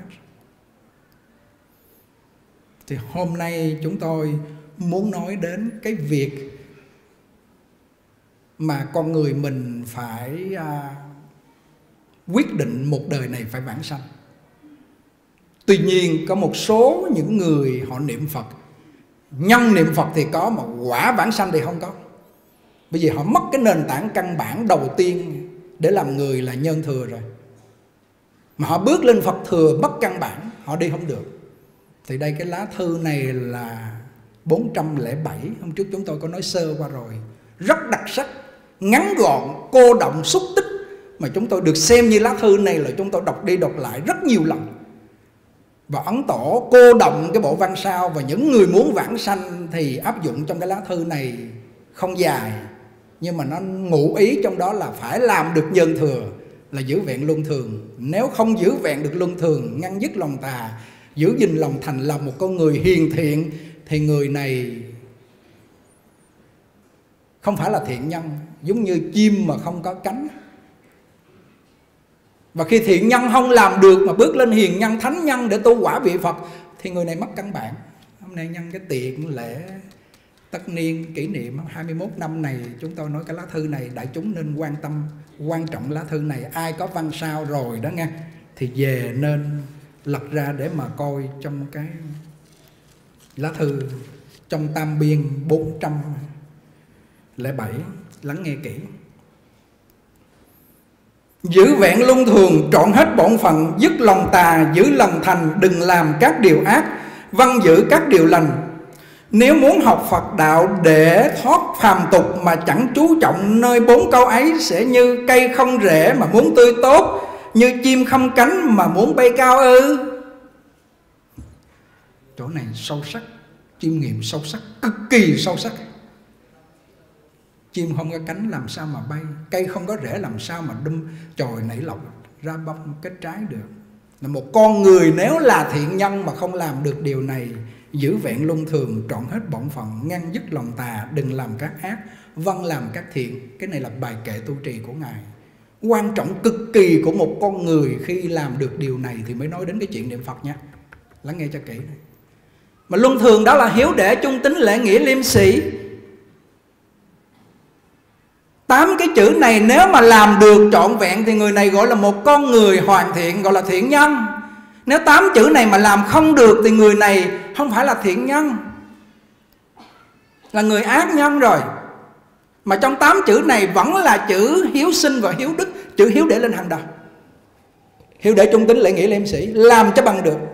Thì hôm nay chúng tôi muốn nói đến cái việc mà con người mình phải quyết định một đời này phải vãng sanh. Tuy nhiên có một số những người họ niệm Phật, nhân niệm Phật thì có, mà quả vãng sanh thì không có. Bởi vì họ mất cái nền tảng căn bản đầu tiên để làm người là nhân thừa rồi. Mà họ bước lên Phật thừa mất căn bản, họ đi không được. Thì đây cái lá thư này là 407. Hôm trước chúng tôi có nói sơ qua rồi. Rất đặc sắc, ngắn gọn, cô động, xúc tích. Mà chúng tôi được xem như lá thư này là chúng tôi đọc đi đọc lại rất nhiều lần. Và Ấn Tổ cô động cái bộ văn sao. Và những người muốn vãng sanh thì áp dụng trong cái lá thư này không dài, nhưng mà nó ngụ ý trong đó là phải làm được nhân thừa, là giữ vẹn luân thường. Nếu không giữ vẹn được luân thường, ngăn dứt lòng tà, giữ gìn lòng thành, là một con người hiền thiện, thì người này không phải là thiện nhân, giống như chim mà không có cánh. Và khi thiện nhân không làm được mà bước lên hiền nhân, thánh nhân để tu quả vị Phật, thì người này mất căn bản. Hôm nay nhân cái tiện lễ tất niên kỷ niệm 21 năm này, chúng tôi nói cái lá thư này đại chúng nên quan tâm, quan trọng lá thư này. Ai có văn sao rồi đó nghe, thì về nên lật ra để mà coi trong cái lá thư, trong Tam Biên 407, lắng nghe kỹ. Giữ vẹn luân thường, trọn hết bổn phận, dứt lòng tà, giữ lòng thành, đừng làm các điều ác, văn giữ các điều lành. Nếu muốn học Phật đạo để thoát phàm tục mà chẳng chú trọng nơi 4 câu ấy, sẽ như cây không rễ mà muốn tươi tốt, như chim không cánh mà muốn bay cao ư? Chỗ này sâu sắc, chiêm nghiệm sâu sắc, cực kỳ sâu sắc. Chim không có cánh làm sao mà bay, cây không có rễ làm sao mà đâm chồi nảy lộc ra bông kết trái được. Là một con người nếu là thiện nhân mà không làm được điều này, giữ vẹn luân thường, trọn hết bổn phận, ngăn dứt lòng tà, đừng làm các ác, vâng làm các thiện. Cái này là bài kệ tu trì của Ngài. Quan trọng cực kỳ của một con người khi làm được điều này thì mới nói đến cái chuyện niệm Phật nha. Lắng nghe cho kỹ này. Mà luân thường đó là hiếu đệ, trung tín, lễ nghĩa, liêm sĩ. 8 cái chữ này nếu mà làm được trọn vẹn thì người này gọi là một con người hoàn thiện, gọi là thiện nhân. Nếu 8 chữ này mà làm không được thì người này không phải là thiện nhân, là người ác nhân rồi. Mà trong 8 chữ này vẫn là chữ hiếu sinh và hiếu đức, chữ hiếu để lên hàng đầu. Hiếu để, trung tín, lễ nghĩa, liêm sĩ, làm cho bằng được.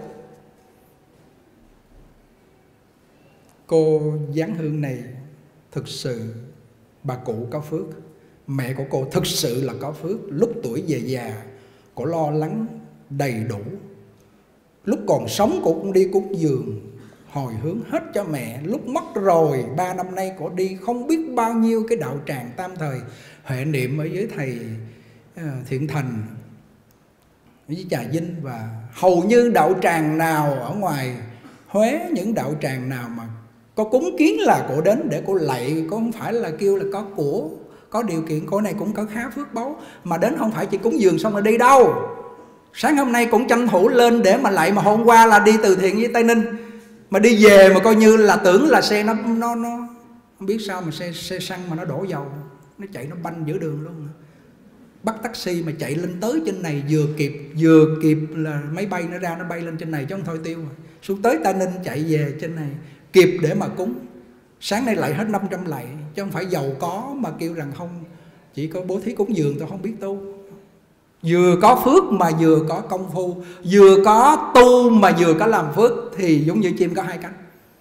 Cô Giáng Hương này thực sự bà cụ có phước. Mẹ của cô thực sự là có phước. Lúc tuổi về già, cô lo lắng đầy đủ. Lúc còn sống cô cũng đi cúng dường, hồi hướng hết cho mẹ. Lúc mất rồi 3 năm nay cô đi không biết bao nhiêu cái đạo tràng tam thời huệ niệm ở với thầy Thiện Thành, với Trà Vinh. Và hầu như đạo tràng nào ở ngoài Huế, những đạo tràng nào mà có cúng kiến là cô đến để cô lạy. Cô không phải là kêu là có của, có điều kiện. Cô này cũng có khá phước báu, mà đến không phải chỉ cúng dường xong rồi đi đâu. Sáng hôm nay cũng tranh thủ lên để mà lạy. Mà hôm qua là đi từ thiện với Tây Ninh, mà đi về mà coi như là tưởng là xe nó không biết sao mà xe xăng mà nó đổ dầu, nó chạy nó banh giữa đường luôn. Bắt taxi mà chạy lên tới trên này vừa kịp là máy bay nó ra, nó bay lên trên này chứ không thôi tiêu rồi. Xuống tới Tây Ninh chạy về trên này kịp để mà cúng. Sáng nay lạy hết 500 lạy, chứ không phải giàu có mà kêu rằng không, chỉ có bố thí cúng dường tôi không biết tu. Vừa có phước mà vừa có công phu, vừa có tu mà vừa có làm phước, thì giống như chim có 2 cánh.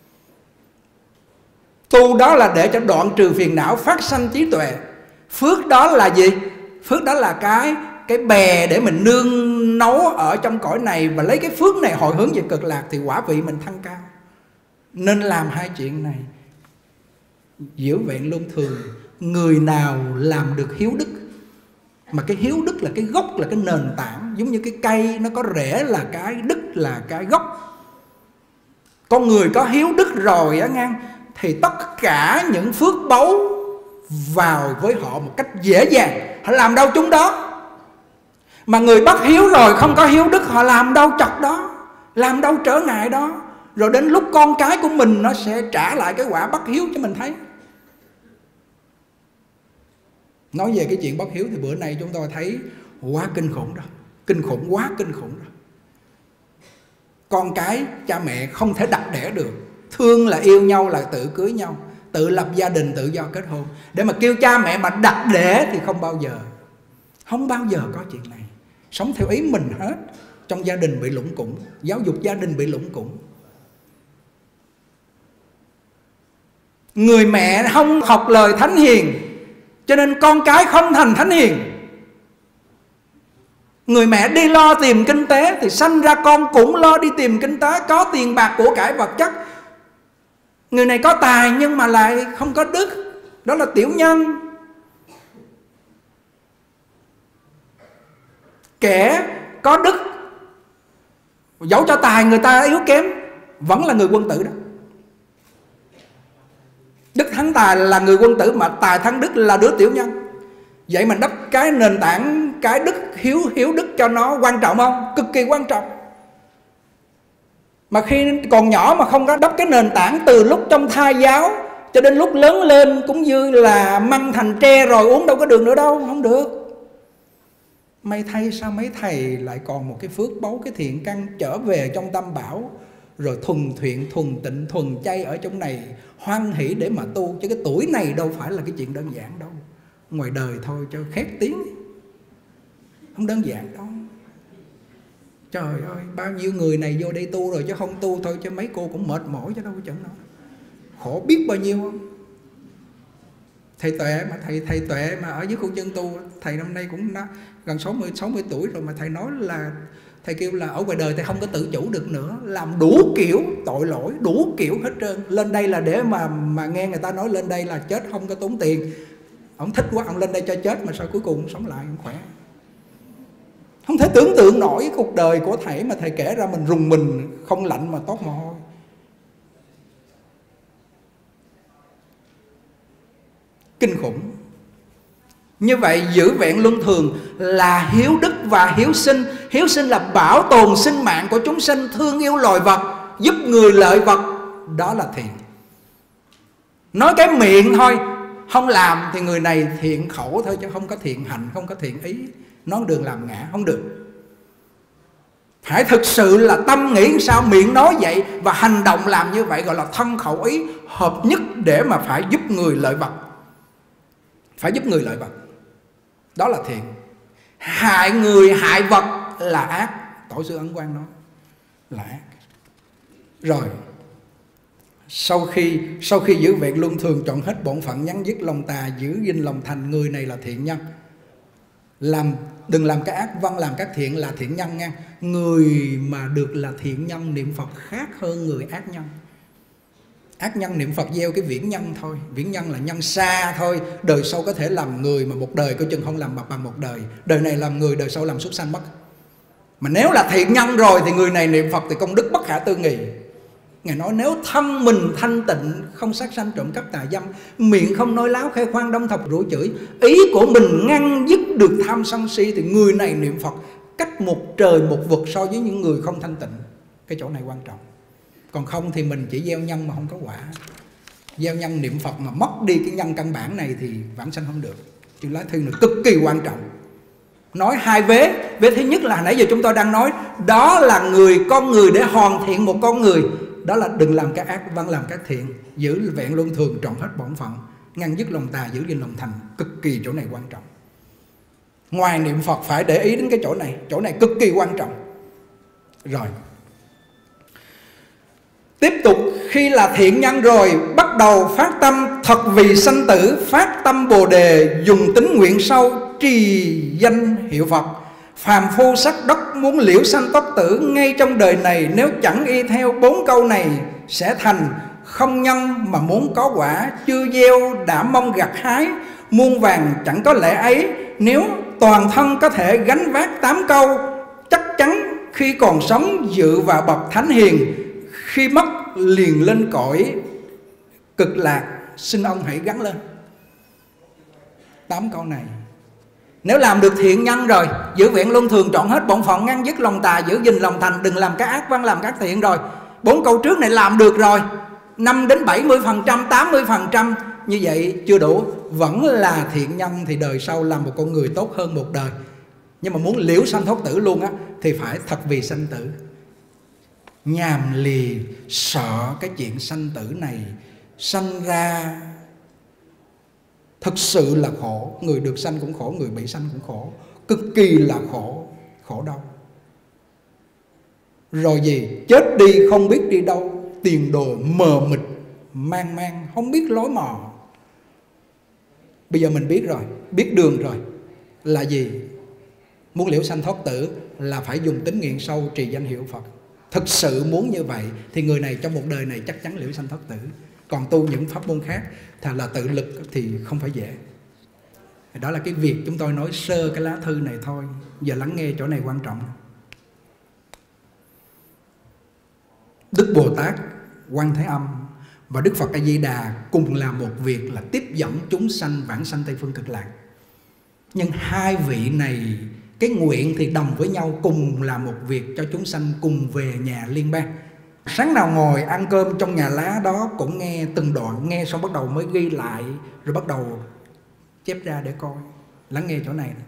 Tu đó là để cho đoạn trừ phiền não, phát sanh trí tuệ. Phước đó là gì? Phước đó là cái bè để mình nương nấu ở trong cõi này, và lấy cái phước này hồi hướng về cực lạc thì quả vị mình thăng cao. Nên làm 2 chuyện này. Giữ vẹn luân thường. Người nào làm được hiếu đức, mà cái hiếu đức là cái gốc, là cái nền tảng. Giống như cái cây nó có rễ là cái, đức là cái gốc. Con người có hiếu đức rồi á ngang, thì tất cả những phước báu vào với họ một cách dễ dàng. Họ làm đâu chúng đó. Mà người bất hiếu rồi, không có hiếu đức, họ làm đâu chật đó, làm đâu trở ngại đó. Rồi đến lúc con cái của mình nó sẽ trả lại cái quả bất hiếu cho mình thấy. Nói về cái chuyện bất hiếu thì bữa nay chúng tôi thấy quá kinh khủng rồi. Kinh khủng, quá kinh khủng rồi. Con cái cha mẹ không thể đặt đẻ được. Thương là yêu nhau là tự cưới nhau, tự lập gia đình, tự do kết hôn. Để mà kêu cha mẹ mà đặt đẻ thì không bao giờ có chuyện này. Sống theo ý mình hết. Trong gia đình bị lũng củng, giáo dục gia đình bị lũng củng. Người mẹ không học lời thánh hiền, cho nên con cái không thành thánh hiền. Người mẹ đi lo tìm kinh tế thì sanh ra con cũng lo đi tìm kinh tế, có tiền bạc của cải vật chất. Người này có tài nhưng mà lại không có đức, đó là tiểu nhân. Kẻ có đức, dẫu cho tài người ta yếu kém, vẫn là người quân tử đó. Đức thắng tài là người quân tử, mà tài thắng đức là đứa tiểu nhân. Vậy mà đắp cái nền tảng, cái đức hiếu đức cho nó quan trọng không? Cực kỳ quan trọng. Mà khi còn nhỏ mà không có đắp cái nền tảng từ lúc trong thai giáo cho đến lúc lớn lên cũng như là măng thành tre rồi uống đâu có đường nữa đâu, không được. May thay sao mấy thầy lại còn một cái phước báu, cái thiện căn trở về trong tam bảo, rồi thuần thiện, thuần tịnh, thuần chay ở trong này, hoan hỷ để mà tu. Chứ cái tuổi này đâu phải là cái chuyện đơn giản đâu. Ngoài đời thôi cho khét tiếng, không đơn giản đâu. Trời ơi, bao nhiêu người này vô đây tu rồi chứ không tu thôi, chứ mấy cô cũng mệt mỏi chứ đâu có chừng đâu. Khổ biết bao nhiêu không? Thầy Tuệ mà, thầy Tuệ mà ở dưới khu chân tu, thầy năm nay cũng gần 60 tuổi rồi, mà thầy nói là thầy kêu là ở ngoài đời thầy không có tự chủ được nữa, làm đủ kiểu tội lỗi, đủ kiểu hết trơn. Lên đây là để mà nghe người ta nói lên đây là chết không có tốn tiền. Ông thích quá, ông lên đây cho chết, mà sao cuối cùng sống lại ông khỏe. Không thể tưởng tượng nổi cuộc đời của thầy, mà thầy kể ra mình rùng mình, không lạnh mà toát mồ hôi. Kinh khủng. Như vậy giữ vẹn luân thường là hiếu đức và hiếu sinh. Hiếu sinh là bảo tồn sinh mạng của chúng sinh, thương yêu loài vật, giúp người lợi vật. Đó là thiện. Nói cái miệng thôi, không làm thì người này thiện khẩu thôi, chứ không có thiện hành, không có thiện ý. Nói đường làm ngã, không được. Phải thực sự là tâm nghĩ sao, miệng nói vậy và hành động làm như vậy, gọi là thân khẩu ý hợp nhất để mà phải giúp người lợi vật. Phải giúp người lợi vật. Đó là thiện. Hại người hại vật là ác. Tổ sư Ấn Quang nói là ác. Rồi sau khi giữ vẹn luân thường, chọn hết bổn phận, nhắn dứt lòng tà, giữ gìn lòng thành, người này là thiện nhân. Đừng làm cái ác, vâng làm các thiện là thiện nhân nha. Người mà được là thiện nhân niệm Phật khác hơn người ác nhân. Ác nhân niệm Phật gieo cái viễn nhân thôi. Viễn nhân là nhân xa thôi. Đời sau có thể làm người, mà một đời coi chừng không làm bằng một đời. Đời này làm người, đời sau làm súc sanh mất. Mà nếu là thiện nhân rồi thì người này niệm Phật thì công đức bất khả tư nghị. Ngài nói nếu thân mình thanh tịnh, không sát sanh trộm cắp tà dâm, miệng không nói láo khoe khoang đâm thọc rủa chửi, ý của mình ngăn dứt được tham sân si, thì người này niệm Phật cách một trời một vực so với những người không thanh tịnh. Cái chỗ này quan trọng. Còn không thì mình chỉ gieo nhân mà không có quả. Gieo nhân niệm Phật mà mất đi cái nhân căn bản này thì vãng sanh không được. Chữ Lá Thiên là cực kỳ quan trọng. Nói hai vế. Vế thứ nhất là nãy giờ chúng tôi đang nói, đó là con người để hoàn thiện một con người. Đó là đừng làm cái ác, vâng làm các thiện, giữ vẹn luân thường, trọn hết bổn phận, ngăn dứt lòng tà, giữ gìn lòng thành. Cực kỳ chỗ này quan trọng. Ngoài niệm Phật phải để ý đến cái chỗ này cực kỳ quan trọng. Rồi tiếp tục, khi là thiện nhân rồi, bắt đầu phát tâm thật vì sanh tử, phát tâm Bồ đề, dùng tính nguyện sâu, trì danh hiệu Phật. Phàm phu sắc đất muốn liễu sanh thoát tử, ngay trong đời này nếu chẳng y theo 4 câu này sẽ thành không nhân mà muốn có quả. Chưa gieo đã mong gặt hái, muôn vàng chẳng có lẽ ấy. Nếu toàn thân có thể gánh vác 8 câu, chắc chắn khi còn sống dự vào bậc thánh hiền, khi mất liền lên cõi cực lạc. Xin ông hãy gắn lên 8 câu này. Nếu làm được thiện nhân rồi, giữ vẹn luân thường, trọn hết bổn phận, ngăn dứt lòng tà, giữ gìn lòng thành, đừng làm các ác, vâng làm các thiện rồi, 4 câu trước này làm được rồi, 5 đến 70%, 80% như vậy chưa đủ, vẫn là thiện nhân, thì đời sau làm một con người tốt hơn một đời. Nhưng mà muốn liễu sanh thoát tử luôn á thì phải thật vì sanh tử. Nhàm lì sợ cái chuyện sanh tử này, sanh ra thực sự là khổ. Người được sanh cũng khổ, người bị sanh cũng khổ, cực kỳ là khổ đau. Rồi gì? Chết đi không biết đi đâu, tiền đồ mờ mịt, mang mang, không biết lối mò. Bây giờ mình biết rồi, biết đường rồi. Là gì? Muốn liễu sanh thoát tử là phải dùng tín nguyện sâu, trì danh hiệu Phật. Thực sự muốn như vậy thì người này trong một đời này chắc chắn liễu sanh thoát tử. Còn tu những pháp môn khác là tự lực thì không phải dễ. Đó là cái việc chúng tôi nói sơ cái lá thư này thôi. Giờ lắng nghe chỗ này quan trọng. Đức Bồ Tát Quan Thế Âm và Đức Phật A Di Đà cùng làm một việc là tiếp dẫn chúng sanh vãng sanh Tây Phương Cực Lạc. Nhưng hai vị này cái nguyện thì đồng với nhau, cùng làm một việc cho chúng sanh cùng về nhà liên bang. Sáng nào ngồi ăn cơm trong nhà lá đó cũng nghe từng đoạn, nghe xong bắt đầu mới ghi lại, rồi bắt đầu chép ra để coi. Lắng nghe chỗ này.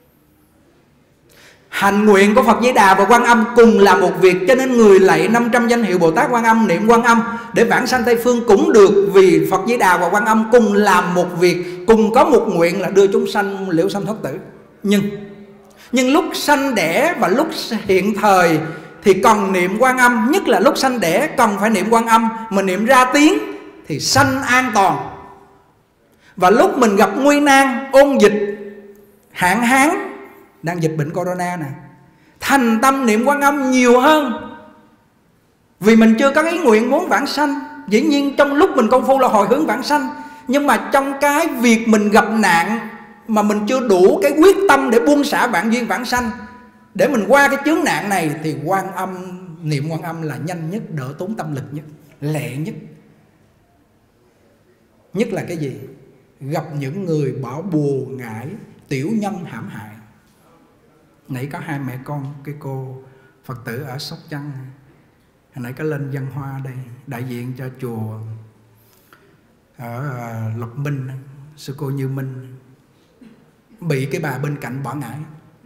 Hành nguyện của Phật Di Đà và Quan Âm cùng là một việc, cho nên người lạy 500 danh hiệu Bồ Tát Quan Âm, niệm Quan Âm để vãng sanh Tây Phương cũng được, vì Phật Di Đà và Quan Âm cùng làm một việc, cùng có một nguyện là đưa chúng sanh liễu sanh thoát tử. Nhưng lúc sanh đẻ và lúc hiện thời thì cần niệm Quan Âm, nhất là lúc sanh đẻ cần phải niệm Quan Âm, mà niệm ra tiếng thì sanh an toàn. Và lúc mình gặp nguy nan, ôn dịch, hạn hán, đang dịch bệnh corona nè, thành tâm niệm Quan Âm nhiều hơn, vì mình chưa có ý nguyện muốn vãng sanh. Dĩ nhiên trong lúc mình công phu là hồi hướng vãng sanh, nhưng mà trong cái việc mình gặp nạn mà mình chưa đủ cái quyết tâm để buông xả vạn duyên vãng sanh, để mình qua cái chướng nạn này, thì Quan Âm, niệm Quan Âm là nhanh nhất, đỡ tốn tâm lực nhất, lẹ nhất. Nhất là cái gì? Gặp những người bỏ bùa ngải, tiểu nhân hãm hại. Nãy có hai mẹ con cái cô Phật tử ở Sóc Trăng, hồi nãy có lên dân hoa đây, đại diện cho chùa ở Lộc Minh, sư cô Như Minh, bị cái bà bên cạnh bỏ ngải.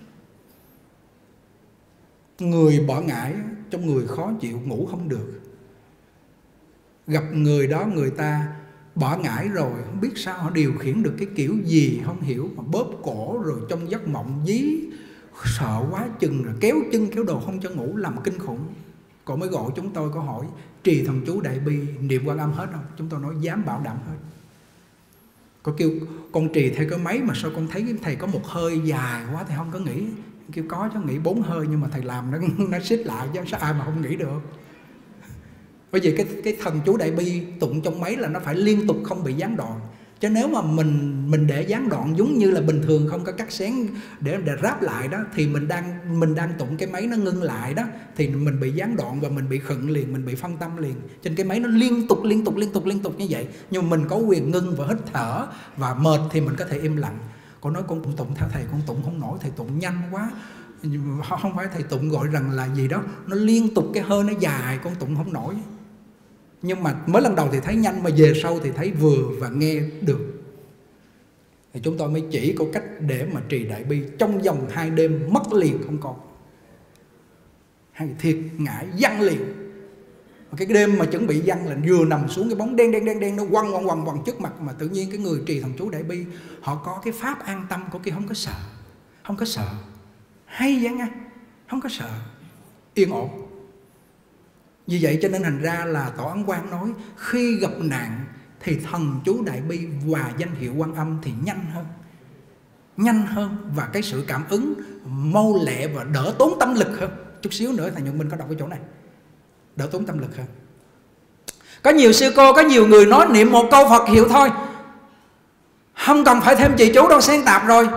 Người bỏ ngải trong người khó chịu, ngủ không được. Gặp người đó, người ta bỏ ngải rồi, không biết sao họ điều khiển được cái kiểu gì không hiểu, mà bóp cổ rồi trong giấc mộng dí, sợ quá chừng, rồi kéo chân kéo đồ không cho ngủ, làm kinh khủng. Cô mới gọi chúng tôi có hỏi trì thần chú Đại Bi, niệm Quan Âm hết không? Chúng tôi nói dám bảo đảm hết. Cô kêu con trì theo cái máy mà sao con thấy thầy có một hơi dài quá, thầy không có nghĩ. Kêu có chứ, nghĩ 4 hơi, nhưng mà thầy làm nó xích lại chứ sao ai mà không nghĩ được. Bởi vì cái thần chú Đại Bi tụng trong máy là nó phải liên tục, không bị gián đoạn. Chứ nếu mà mình để gián đoạn giống như là bình thường không có cắt xén để ráp lại đó, thì mình đang tụng cái máy nó ngưng lại đó, thì mình bị gián đoạn và mình bị khựng liền, mình bị phân tâm liền. Trên cái máy nó liên tục như vậy. Nhưng mà mình có quyền ngưng và hít thở, và mệt thì mình có thể im lặng. Con nói con tụng theo thầy, con tụng không nổi, thầy tụng nhanh quá. Không phải thầy tụng gọi rằng là gì đó, nó liên tục cái hơi nó dài, con tụng không nổi. Nhưng mà mới lần đầu thì thấy nhanh, mà về sau thì thấy vừa và nghe được. Thì chúng tôi mới chỉ có cách để mà trì Đại Bi trong vòng 2 đêm mất liền không còn. Hay thiệt ngại văng liền. Cái đêm mà chuẩn bị văng là vừa nằm xuống, cái bóng đen nó quăng trước mặt, mà tự nhiên cái người trì thần chú Đại Bi họ có cái pháp an tâm của kia, không có sợ. Hay vậy nha, không có sợ, yên ổn. Vì vậy cho nên thành ra là Tổ Ấn Quang nói khi gặp nạn thì thần chú Đại Bi và danh hiệu Quan Âm thì nhanh hơn, và cái sự cảm ứng mau lẹ và đỡ tốn tâm lực hơn. Chút xíu nữa thầy Nhuận Minh có đọc cái chỗ này, đỡ tốn tâm lực hơn. Có nhiều sư cô, có nhiều người nói niệm một câu Phật hiệu thôi, không cần phải thêm trì chú đâu, xen tạp rồi.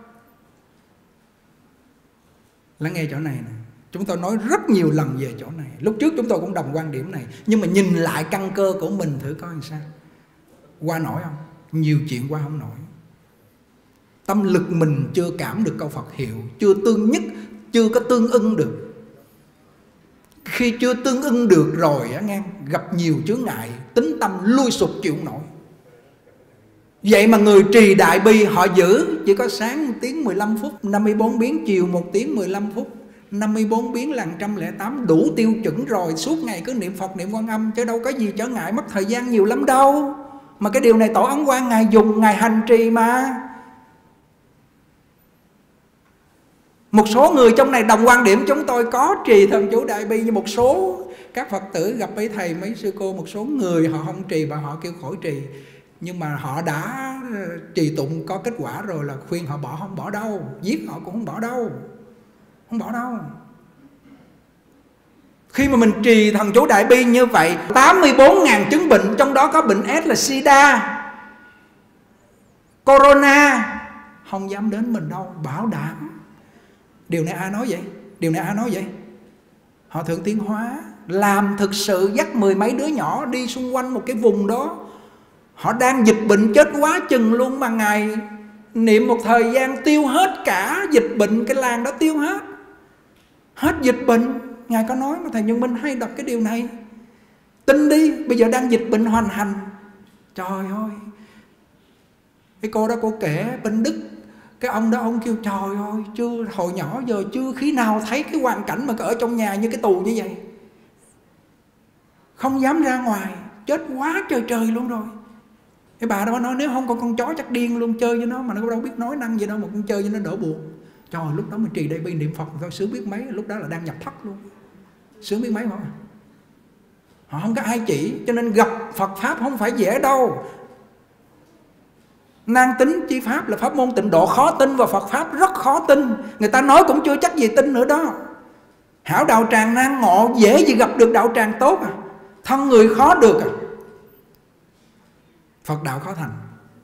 Lắng nghe chỗ này nè, chúng tôi nói rất nhiều lần về chỗ này. Lúc trước chúng tôi cũng đồng quan điểm này, nhưng mà nhìn lại căn cơ của mình thử coi làm sao. Qua nổi không? Nhiều chuyện qua không nổi. Tâm lực mình chưa cảm được câu Phật hiệu, chưa có tương ưng được. Khi chưa tương ưng được rồi á nghe, gặp nhiều chướng ngại, tính tâm lui sụp chịu nổi. Vậy mà người trì Đại Bi họ giữ chỉ có sáng 1 tiếng 15 phút, 54 biến, chiều 1 tiếng 15 phút, 54 biến là 108, đủ tiêu chuẩn rồi. Suốt ngày cứ niệm Phật, niệm Quan Âm, chứ đâu có gì trở ngại, mất thời gian nhiều lắm đâu. Mà cái điều này Tổ Ấn Quang Ngài dùng, Ngài hành trì mà. Một số người trong này đồng quan điểm chúng tôi có trì thần chú Đại Bi, nhưng một số các Phật tử gặp mấy thầy, mấy sư cô, một số người họ không trì và họ kêu khỏi trì. Nhưng mà họ đã trì tụng có kết quả rồi là khuyên họ bỏ, không bỏ đâu. Giết họ cũng không bỏ đâu. Không bỏ đâu. Khi mà mình trì thần chú Đại Bi như vậy, 84.000 chứng bệnh, trong đó có bệnh S là Sida, Corona, không dám đến mình đâu, bảo đảm. Điều này ai nói vậy? Điều này ai nói vậy? Họ Thượng Tiến Hóa làm thực sự, dắt 10 mấy đứa nhỏ đi xung quanh một cái vùng đó. Họ đang dịch bệnh chết quá chừng luôn, mà Ngài niệm một thời gian tiêu hết cả dịch bệnh, cái làng đó tiêu hết. Hết dịch bệnh. Ngài có nói mà thầy Nhân Minh hay đọc cái điều này. Tin đi, bây giờ đang dịch bệnh hoành hành. Trời ơi, cái cô đó cô kể bên Đức, cái ông đó ông kêu trời ơi, chưa hồi nhỏ giờ chưa khi nào thấy cái hoàn cảnh mà ở trong nhà như cái tù như vậy. Không dám ra ngoài, chết quá trời trời luôn rồi. Cái bà đó nói nếu không có con chó chắc điên luôn, chơi với nó mà nó đâu biết nói năng gì đâu mà cũng chơi với nó đỡ buồn. Trời, lúc đó mình trì đây bi niệm Phật thôi sướng biết mấy, lúc đó là đang nhập thất luôn. Sướng biết mấy không? Họ không có ai chỉ, cho nên gặp Phật Pháp không phải dễ đâu. Nan tính chi Pháp là pháp môn tịnh độ khó tin, và Phật Pháp rất khó tin. Người ta nói cũng chưa chắc gì tin nữa đó. Hảo đạo tràng nan ngộ, dễ gì gặp được đạo tràng tốt à. Thân người khó được à. Phật đạo khó thành.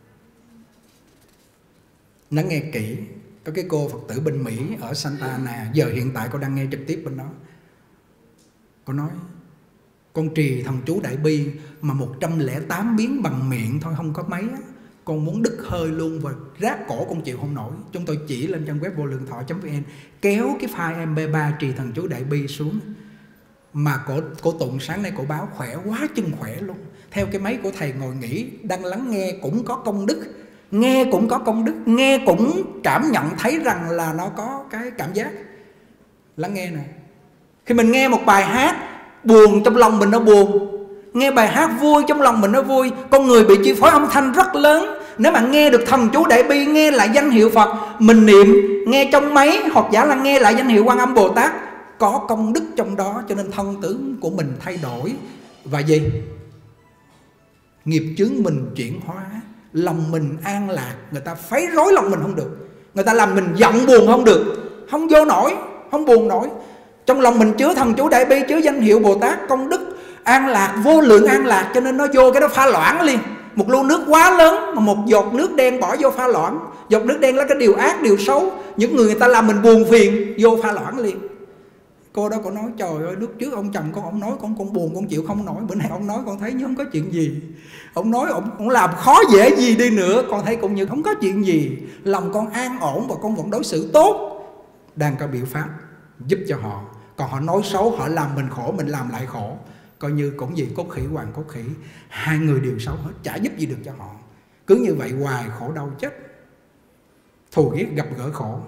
Nó nghe kỹ. Có cái cô Phật tử bên Mỹ ở Santa Ana, giờ hiện tại cô đang nghe trực tiếp bên đó. Cô nói con trì thần chú Đại Bi mà 108 biến bằng miệng thôi, không có mấy á. Con muốn đứt hơi luôn và rát cổ con chịu không nổi. Chúng tôi chỉ lên trang web vô lượng thọ.vn, kéo cái file MP3 trì thần chú Đại Bi xuống. Mà cổ tụng sáng nay cổ báo khỏe quá chừng khỏe luôn. Theo cái máy của thầy ngồi nghỉ, đang lắng nghe cũng có công đức. Nghe cũng có công đức, nghe cũng cảm nhận thấy rằng là nó có cái cảm giác. Lắng nghe nè. Khi mình nghe một bài hát buồn, trong lòng mình nó buồn. Nghe bài hát vui, trong lòng mình nó vui. Con người bị chi phối âm thanh rất lớn. Nếu mà nghe được thần chú Đại Bi, nghe lại danh hiệu Phật, mình niệm, nghe trong máy, hoặc giả là nghe lại danh hiệu Quan Âm Bồ Tát, có công đức trong đó. Cho nên thân tướng của mình thay đổi. Và gì? Nghiệp chướng mình chuyển hóa, lòng mình an lạc. Người ta phấy rối lòng mình không được, người ta làm mình giận buồn không được, không vô nổi, không buồn nổi. Trong lòng mình chứa thần chú Đại Bi, chứa danh hiệu Bồ Tát, công đức an lạc, vô lượng an lạc. Cho nên nó vô cái đó pha loãng liền. Một lu nước quá lớn mà một giọt nước đen bỏ vô pha loãng. Giọt nước đen là cái điều ác, điều xấu. Những người ta làm mình buồn phiền, vô pha loãng liền. Cô đó cô nói trời ơi, lúc trước ông chồng con ông nói con buồn con chịu không nổi, bữa nay ông nói con thấy như không có chuyện gì. Ông nói ông làm khó dễ gì đi nữa, con thấy cũng như không có chuyện gì. Lòng con an ổn và con vẫn đối xử tốt. Đang có biện pháp giúp cho họ. Còn họ nói xấu, họ làm mình khổ, mình làm lại khổ. Coi như cũng gì cốt khỉ hoàng cốt khỉ, hai người đều xấu hết, chả giúp gì được cho họ. Cứ như vậy hoài khổ đau chết. Thù ghét gặp gỡ khổ.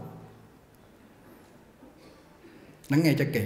Lắng nghe cho kỹ.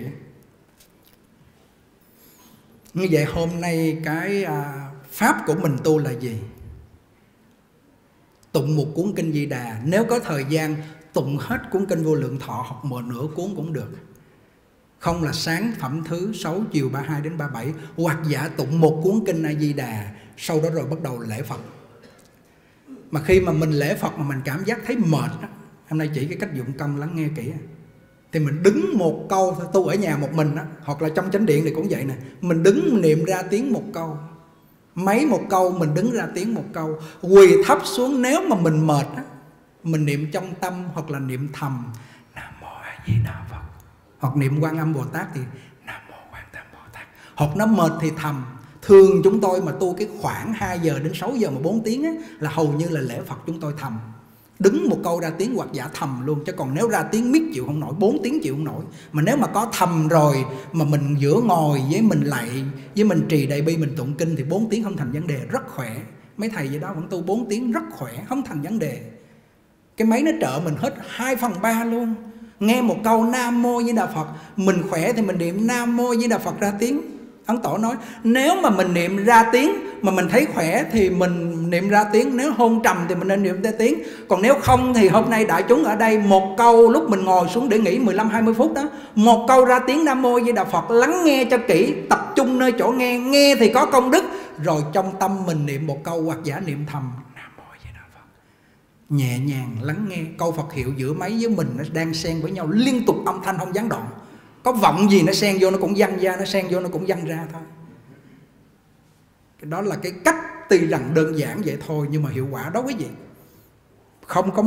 Như vậy hôm nay cái pháp của mình tu là gì? Tụng một cuốn kinh Di Đà. Nếu có thời gian tụng hết cuốn kinh Vô Lượng Thọ, hoặc một nửa cuốn cũng được. Không là sáng phẩm thứ 6, chiều 32 đến 37. Hoặc giả tụng một cuốn kinh A Di Đà, sau đó rồi bắt đầu lễ Phật. Mà khi mà mình lễ Phật mà mình cảm giác thấy mệt đó, hôm nay chỉ cái cách dụng công lắng nghe kỹ. Thì mình đứng một câu thôi, tu ở nhà một mình đó, hoặc là trong chánh điện thì cũng vậy nè. Mình đứng niệm ra tiếng một câu, mấy một câu mình đứng ra tiếng một câu. Quỳ thấp xuống, nếu mà mình mệt đó, mình niệm trong tâm hoặc là niệm thầm Nam Mô A Di Đà Phật. Hoặc niệm Quan Âm Bồ Tát thì Nam Mô Quan Âm Bồ Tát. Hoặc nó mệt thì thầm. Thường chúng tôi mà tu cái khoảng 2 giờ đến 6 giờ mà 4 tiếng á, là hầu như là lễ Phật chúng tôi thầm. Đứng một câu ra tiếng hoặc giả thầm luôn. Chứ còn nếu ra tiếng miết chịu không nổi, 4 tiếng chịu không nổi. Mà nếu mà có thầm rồi, mà mình giữa ngồi với mình lạy, với mình trì Đại Bi, mình tụng kinh thì 4 tiếng không thành vấn đề, rất khỏe. Mấy thầy vậy đó vẫn tu 4 tiếng rất khỏe, không thành vấn đề. Cái máy nó trợ mình hết 2/3 luôn. Nghe một câu Nam Mô Di Đà Phật, mình khỏe thì mình niệm Nam Mô Di Đà Phật ra tiếng. Ấn Tổ nói nếu mà mình niệm ra tiếng mà mình thấy khỏe thì mình niệm ra tiếng. Nếu hôn trầm thì mình nên niệm ra tiếng. Còn nếu không thì hôm nay đại chúng ở đây một câu, lúc mình ngồi xuống để nghỉ 15-20 phút đó, một câu ra tiếng Nam Mô Di Đà Phật, lắng nghe cho kỹ, tập trung nơi chỗ nghe. Nghe thì có công đức. Rồi trong tâm mình niệm một câu hoặc giả niệm thầm Nam Mô Di Đà Phật. Nhẹ nhàng lắng nghe. Câu Phật hiệu giữa máy với mình nó đang xen với nhau, liên tục âm thanh không gián đoạn. Có vọng gì nó xen vô nó cũng văng ra, nó xen vô nó cũng văng ra thôi. Cái đó là cái cách tuy rằng đơn giản vậy thôi, nhưng mà hiệu quả đó quý vị. Không có mệt,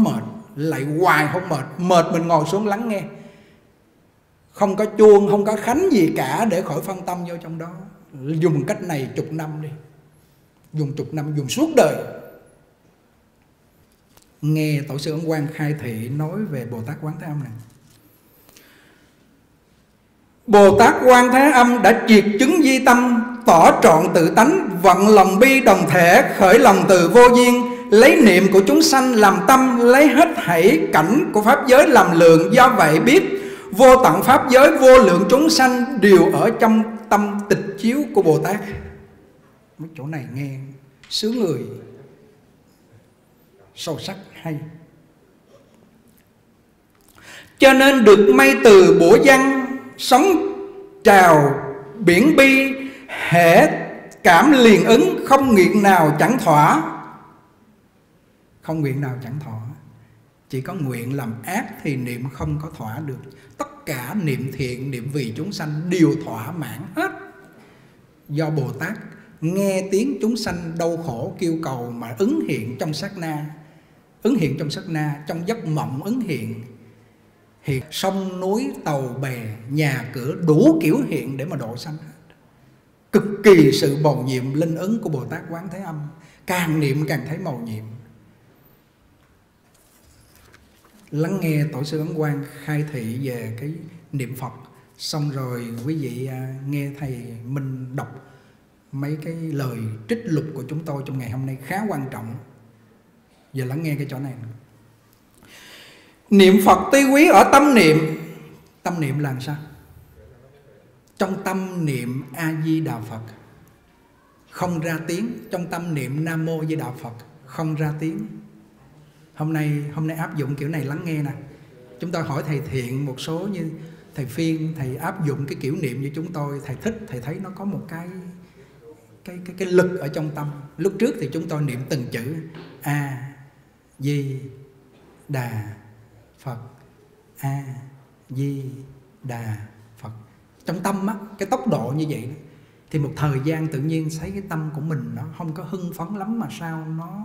lạy hoài không mệt. Mệt mình ngồi xuống lắng nghe. Không có chuông, không có khánh gì cả để khỏi phân tâm vô trong đó. Dùng cách này chục năm đi. Dùng chục năm, dùng suốt đời. Nghe Tổ sư Ấn Quang khai thị nói về Bồ Tát Quán Thế Âm này. Bồ Tát Quan Thế Âm đã triệt chứng di tâm, tỏ trọn tự tánh, vận lòng bi đồng thể, khởi lòng từ vô duyên, lấy niệm của chúng sanh làm tâm, lấy hết thảy cảnh của pháp giới làm lượng. Do vậy biết vô tận pháp giới, vô lượng chúng sanh đều ở trong tâm tịch chiếu của Bồ Tát. Mấy chỗ này nghe sướng người, sâu sắc hay. Cho nên được mây từ bổ văn, sóng trào biển bi, hễ cảm liền ứng, không nguyện nào chẳng thỏa. Không nguyện nào chẳng thỏa. Chỉ có nguyện làm ác thì niệm không có thỏa được. Tất cả niệm thiện, niệm vì chúng sanh đều thỏa mãn hết. Do Bồ Tát nghe tiếng chúng sanh đau khổ kêu cầu mà ứng hiện trong sát na. Ứng hiện trong sát na, trong giấc mộng ứng hiện. Hiện sông núi tàu bè, nhà cửa đủ kiểu hiện để mà độ sanh hết. Cực kỳ sự mầu nhiệm linh ứng của Bồ Tát Quán Thế Âm. Càng niệm càng thấy mầu nhiệm. Lắng nghe Tổ sư Ấn Quang khai thị về cái niệm Phật. Xong rồi quý vị nghe thầy Minh đọc mấy cái lời trích lục của chúng tôi trong ngày hôm nay khá quan trọng. Giờ lắng nghe cái chỗ này. Niệm Phật tuy quý ở tâm niệm. Tâm niệm là sao? Trong tâm niệm A-di-đà Phật không ra tiếng. Trong tâm niệm Nam Mô Di Đà Phật không ra tiếng. Hôm nay áp dụng kiểu này lắng nghe nè. Chúng tôi hỏi thầy Thiện một số như thầy Phiên, thầy áp dụng cái kiểu niệm như chúng tôi, thầy thích, thầy thấy nó có một cái lực ở trong tâm. Lúc trước thì chúng tôi niệm từng chữ A Di Đà Phật, A Di Đà Phật. Trong tâm á, cái tốc độ như vậy đó, thì một thời gian tự nhiên thấy cái tâm của mình nó không có hưng phấn lắm, mà sao nó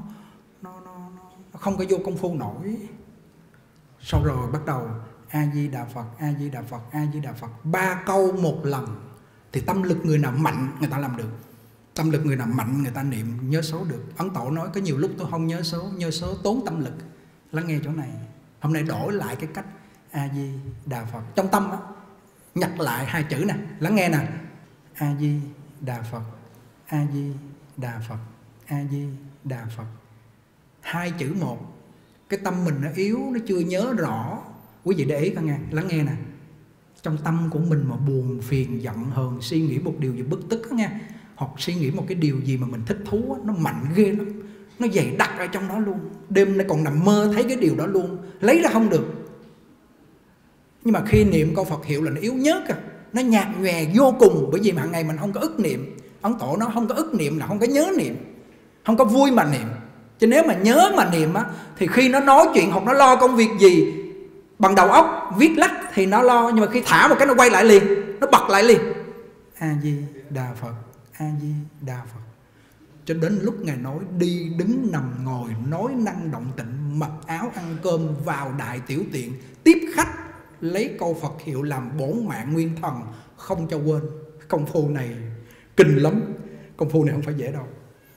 không có vô công phu nổi. Sau rồi bắt đầu A Di Đà Phật, A Di Đà Phật, A Di Đà Phật 3 câu một lần. Thì tâm lực người nào mạnh người ta làm được. Tâm lực người nào mạnh người ta niệm nhớ số được. Ấn Tổ nói có nhiều lúc tôi không nhớ số tốn tâm lực. Lắng nghe chỗ này. Hôm nay đổi lại cái cách A Di Đà Phật. Trong tâm á, nhắc lại 2 chữ nè, lắng nghe nè. A Di Đà Phật, A Di Đà Phật, A Di Đà Phật. 2 chữ một. Cái tâm mình nó yếu, nó chưa nhớ rõ. Quý vị để ý coi nghe, lắng nghe nè. Trong tâm của mình mà buồn, phiền, giận, hờn, suy nghĩ một điều gì bực tức đó nha, hoặc suy nghĩ một cái điều gì mà mình thích thú đó, nó mạnh ghê lắm. Nó dày đặc ở trong đó luôn. Đêm nó còn nằm mơ thấy cái điều đó luôn. Lấy ra không được. Nhưng mà khi niệm câu Phật hiệu là nó yếu nhớt à. Nó nhạt nhòe vô cùng. Bởi vì hàng ngày mình không có ức niệm. Ấn Tổ nó không có ức niệm là không có nhớ niệm. Không có vui mà niệm. Chứ nếu mà nhớ mà niệm á, thì khi nó nói chuyện hoặc nó lo công việc gì bằng đầu óc viết lách thì nó lo. Nhưng mà khi thả một cái nó quay lại liền, nó bật lại liền. A Di Đà Phật, A Di Đà Phật. Cho đến lúc Ngài nói đi đứng nằm ngồi, nói năng động tịnh, mặc áo ăn cơm, vào đại tiểu tiện, tiếp khách, lấy câu Phật hiệu làm bổn mạng nguyên thần, không cho quên. Công phu này kinh lắm. Công phu này không phải dễ đâu.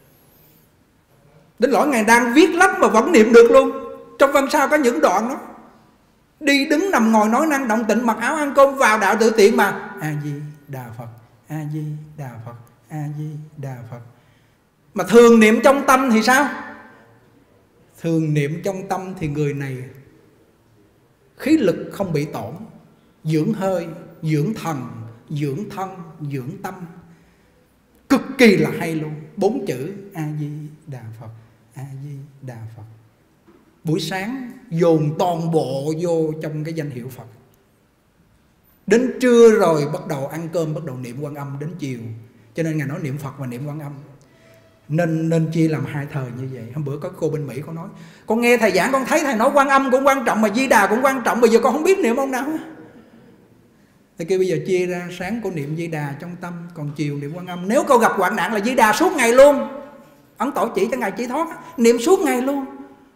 Đến lỗi Ngài đang viết lách mà vẫn niệm được luôn. Trong văn sao có những đoạn đó. Đi đứng nằm ngồi, nói năng động tịnh, mặc áo ăn cơm, vào đạo tự tiện mà A Di Đà Phật, A Di Đà Phật, A Di Đà Phật. Mà thường niệm trong tâm thì sao? Thường niệm trong tâm thì người này khí lực không bị tổn. Dưỡng hơi, dưỡng thần, dưỡng thân, dưỡng tâm. Cực kỳ là hay luôn. 4 chữ A Di Đà Phật, A Di Đà Phật. Buổi sáng dồn toàn bộ vô trong cái danh hiệu Phật. Đến trưa rồi bắt đầu ăn cơm, bắt đầu niệm Quan Âm đến chiều. Cho nên Ngài nói niệm Phật và niệm Quan Âm nên chia làm 2 thời như vậy. Hôm bữa có cô bên Mỹ có nói, con nghe thầy giảng con thấy thầy nói Quan Âm cũng quan trọng mà Di Đà cũng quan trọng, bây giờ con không biết niệm ông nào. Thì kêu bây giờ chia ra, sáng cô niệm Di Đà trong tâm, còn chiều niệm Quan Âm. Nếu cô gặp hoạn nạn là Di Đà suốt ngày luôn. Ấn Tổ chỉ cho Ngài chỉ thoát, niệm suốt ngày luôn.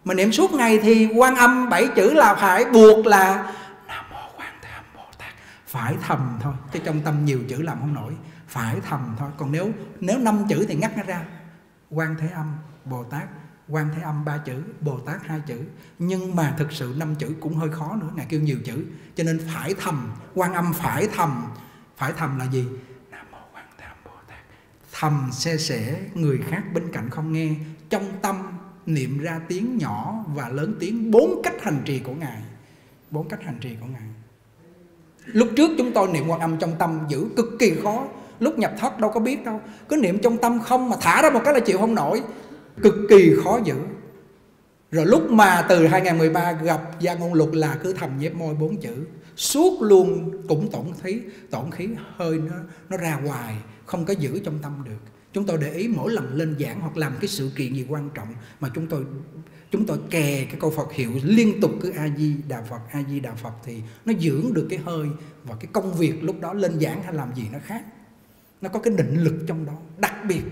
Mà niệm suốt ngày thì Quan Âm 7 chữ là phải buộc là Nam Mô Quan Thế Âm Bồ Tát. Phải thầm thôi, chứ trong tâm nhiều chữ làm không nổi. Phải thầm thôi. Còn nếu 5 chữ thì ngắt nó ra. Quan Thế Âm Bồ Tát, Quan Thế Âm 3 chữ, Bồ Tát 2 chữ. Nhưng mà thực sự 5 chữ cũng hơi khó nữa, Ngài kêu nhiều chữ. Cho nên phải thầm, Quan Âm phải thầm. Phải thầm là gì? Nam Mô Quan Thế Âm Bồ Tát. Thầm xe sẻ, người khác bên cạnh không nghe. Trong tâm niệm ra tiếng nhỏ và lớn tiếng. 4 cách hành trì của Ngài. 4 cách hành trì của Ngài. Lúc trước chúng tôi niệm Quan Âm trong tâm giữ cực kỳ khó. Lúc nhập thất đâu có biết đâu. Cứ niệm trong tâm không mà thả ra một cái là chịu không nổi. Cực kỳ khó giữ. Rồi lúc mà từ 2013 gặp Gia Ngôn Lục là cứ thầm nhép môi 4 chữ. Suốt luôn cũng tổn khí hơi nó ra hoài. Không có giữ trong tâm được. Chúng tôi để ý mỗi lần lên giảng hoặc làm cái sự kiện gì quan trọng mà chúng tôi kè cái câu Phật hiệu liên tục cứ A Di Đà Phật, A Di Đà Phật thì nó dưỡng được cái hơi và cái công việc lúc đó lên giảng hay làm gì nó khác. Nó có cái định lực trong đó đặc biệt.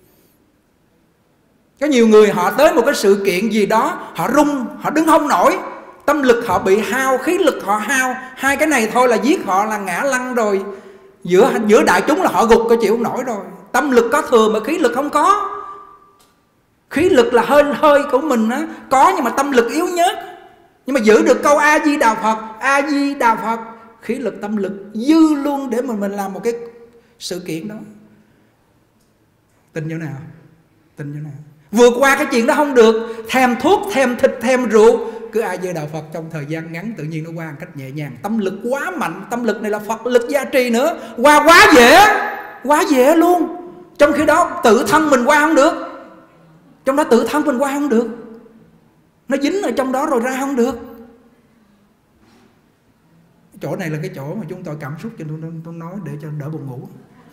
Có nhiều người họ tới một cái sự kiện gì đó họ run, họ đứng không nổi, tâm lực họ bị hao, khí lực họ hao. Hai cái này thôi là giết họ là ngã lăn rồi. Giữa đại chúng là họ gục, có chịu không nổi rồi. Tâm lực có thừa mà khí lực không có. Khí lực là hơi của mình á, có nhưng mà tâm lực yếu nhất. Nhưng mà giữ được câu A Di Đà Phật, A Di Đà Phật, khí lực tâm lực dư luôn để mình làm một cái sự kiện đó. Tin chỗ nào? Tin chỗ nào? Vượt qua cái chuyện đó không được. Thèm thuốc, thèm thịt, thèm rượu, cứ A Di Đà Phật trong thời gian ngắn tự nhiên nó qua một cách nhẹ nhàng. Tâm lực quá mạnh, tâm lực này là Phật lực gia trì nữa, qua quá dễ luôn. Trong khi đó tự thân mình qua không được. Trong đó tự thân mình qua không được. Nó dính ở trong đó rồi ra không được. Chỗ này là cái chỗ mà chúng tôi cảm xúc cho tôi nói để cho đỡ buồn ngủ.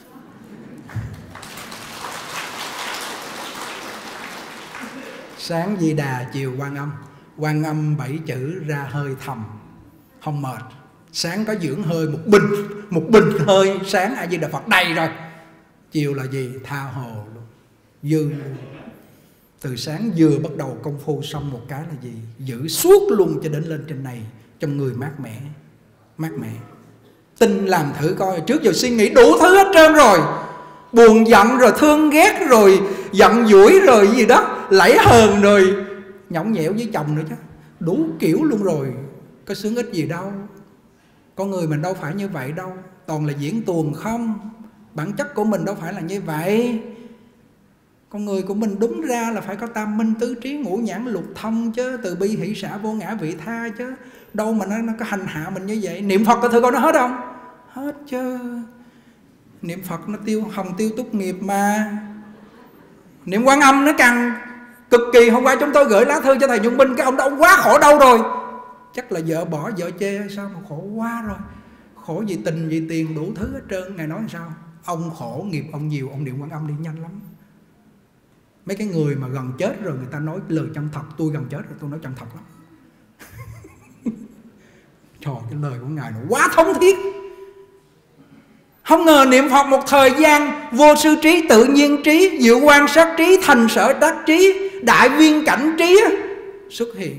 Sáng Di Đà, chiều Quan Âm. Quan Âm 7 chữ ra hơi thầm, không mệt. Sáng có dưỡng hơi một bình hơi sáng A Di Đà Phật đầy rồi. Chiều là gì? Tha hồ luôn, dư luôn. Từ sáng vừa bắt đầu công phu xong một cái là gì? Giữ suốt luôn cho đến lên trên này. Trong người mát mẻ. Mát mẻ. Tin làm thử coi. Trước giờ suy nghĩ đủ thứ hết trơn rồi. Buồn giận rồi thương ghét rồi giận dỗi rồi gì đó, lẫy hờn rồi nhõng nhẽo với chồng nữa chứ. Đủ kiểu luôn rồi. Có sướng ích gì đâu. Con người mình đâu phải như vậy đâu. Toàn là diễn tuồng không. Bản chất của mình đâu phải là như vậy. Con người của mình đúng ra là phải có tam minh tứ trí ngũ nhãn lục thông chứ. Từ bi hỷ xả vô ngã vị tha chứ. Đâu mà nó có hành hạ mình như vậy. Niệm Phật có thử coi nó hết không? Hết chứ. Niệm Phật nó tiêu túc nghiệp mà. Niệm Quan Âm nó càng cực kỳ. Hôm qua chúng tôi gửi lá thư cho thầy Nhung Minh, cái ông đó ông quá khổ đau rồi. Chắc là vợ bỏ vợ chê hay sao mà khổ quá rồi. Khổ vì tình vì tiền đủ thứ hết trơn. Ngài nói sao? Ông khổ nghiệp ông nhiều, ông niệm Quan Âm đi nhanh lắm. Mấy cái người mà gần chết rồi người ta nói lời chân thật. Tôi gần chết rồi tôi nói chân thật lắm. Trời, cái lời của Ngài nó quá thống thiết. Không ngờ niệm Phật một thời gian, vô sư trí, tự nhiên trí, diệu quan sát trí, thành sở đắc trí, đại viên cảnh trí xuất hiện.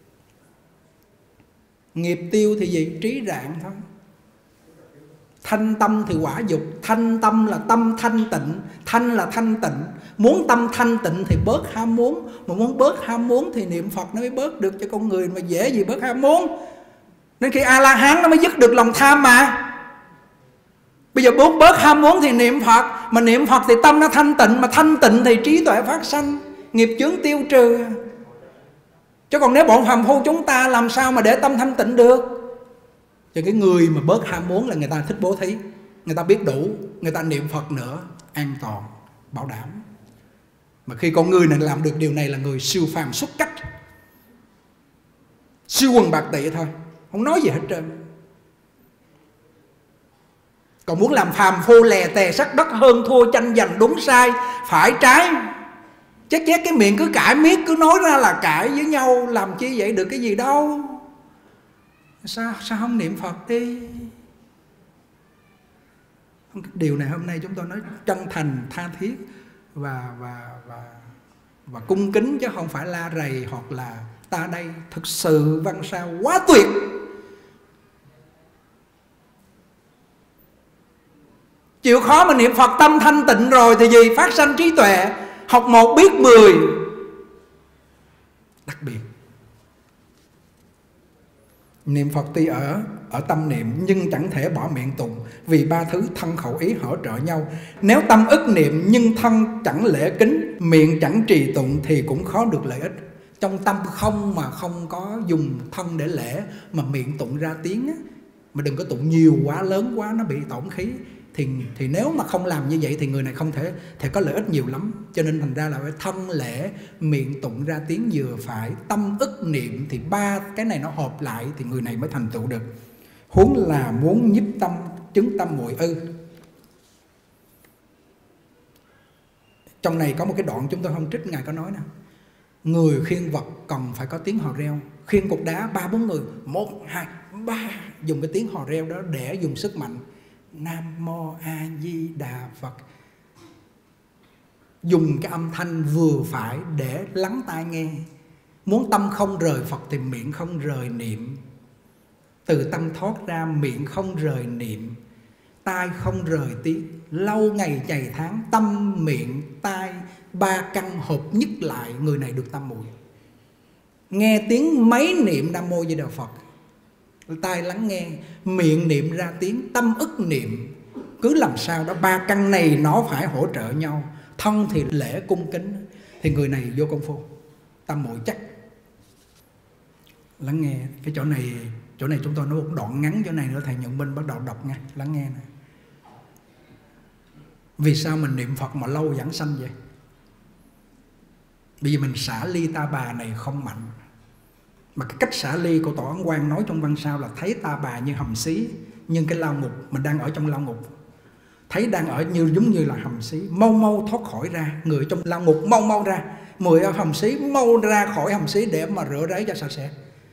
Nghiệp tiêu thì gì? Trí rạng thôi. Thanh tâm thì quả dục. Thanh tâm là tâm thanh tịnh. Thanh là thanh tịnh. Muốn tâm thanh tịnh thì bớt ham muốn. Mà muốn bớt ham muốn thì niệm Phật nó mới bớt được. Cho con người mà dễ gì bớt ham muốn. Nên khi A-la-hán nó mới dứt được lòng tham mà. Bây giờ muốn bớt ham muốn thì niệm Phật. Mà niệm Phật thì tâm nó thanh tịnh. Mà thanh tịnh thì trí tuệ phát sanh, nghiệp chướng tiêu trừ. Chứ còn nếu bọn phàm phu chúng ta làm sao mà để tâm thanh tịnh được. Cho cái người mà bớt ham muốn là người ta thích bố thí, người ta biết đủ, người ta niệm Phật nữa, an toàn, bảo đảm. Mà khi con người này làm được điều này là người siêu phàm xuất cách, siêu quần bạc tỵ thôi, không nói gì hết trơn. Còn muốn làm phàm phu lè tè sắc đất, hơn thua tranh giành đúng sai phải trái, chét cái miệng cứ cãi miết, cứ nói ra là cãi với nhau, làm chi vậy được cái gì đâu. Sao không niệm Phật đi. Điều này hôm nay chúng tôi nói chân thành, tha thiết và và cung kính, chứ không phải la rầy hoặc là ta đây. Thực sự văn sao quá tuyệt. Chịu khó mà niệm Phật tâm thanh tịnh rồi thì gì? Phát sanh trí tuệ, học 1 biết 10. Đặc biệt niệm Phật tuy ở tâm niệm nhưng chẳng thể bỏ miệng tụng, vì 3 thứ thân khẩu ý hỗ trợ nhau. Nếu tâm ức niệm nhưng thân chẳng lễ kính, miệng chẳng trì tụng thì cũng khó được lợi ích. Trong tâm không mà không có dùng thân để lễ, mà miệng tụng ra tiếng á, mà đừng có tụng nhiều quá, lớn quá nó bị tổn khí. Thì nếu mà không làm như vậy thì người này không thể có lợi ích nhiều lắm. Cho nên thành ra là phải thân lễ, miệng tụng ra tiếng vừa phải, tâm ức niệm, thì 3 cái này nó hợp lại thì người này mới thành tựu được. Huống là muốn nhiếp tâm, chứng tâm muội ư. Trong này có một cái đoạn chúng tôi không trích, Ngài có nói nè: người khiêng vật cần phải có tiếng hò reo. Khiêng cục đá 3-4 người, 1, 2, 3, dùng cái tiếng hò reo đó để dùng sức mạnh. Nam Mô A Di Đà Phật. Dùng cái âm thanh vừa phải để lắng tai nghe. Muốn tâm không rời Phật thì miệng không rời niệm. Từ tâm thoát ra, miệng không rời niệm, tai không rời tiếng. Lâu ngày chày tháng, tâm miệng tai 3 căn hợp nhất lại, người này được tâm muội. Nghe tiếng mấy niệm Nam Mô Di Đà Phật, tai lắng nghe, miệng niệm ra tiếng, tâm ức niệm. Cứ làm sao đó 3 căn này nó phải hỗ trợ nhau. Thân thì lễ cung kính, thì người này vô công phu tâm muội chắc. Lắng nghe. Cái chỗ này chúng tôi nói một đoạn ngắn, chỗ này nữa thầy Nhuận Minh bắt đầu đọc nha. Lắng nghe nè. Vì sao mình niệm Phật mà lâu giảng sanh vậy? Bởi vì mình xả ly ta bà này không mạnh. Mà cái cách xả ly của Tổ Ấn Quang nói trong văn sao là thấy ta bà như hầm xí, nhưng cái lao ngục, mình đang ở trong lao ngục, thấy đang ở giống như là hầm xí, mau thoát khỏi ra. Người trong lao ngục mau ra, người ở hầm xí mau ra khỏi hầm xí để mà rửa ráy cho sạch sẽ.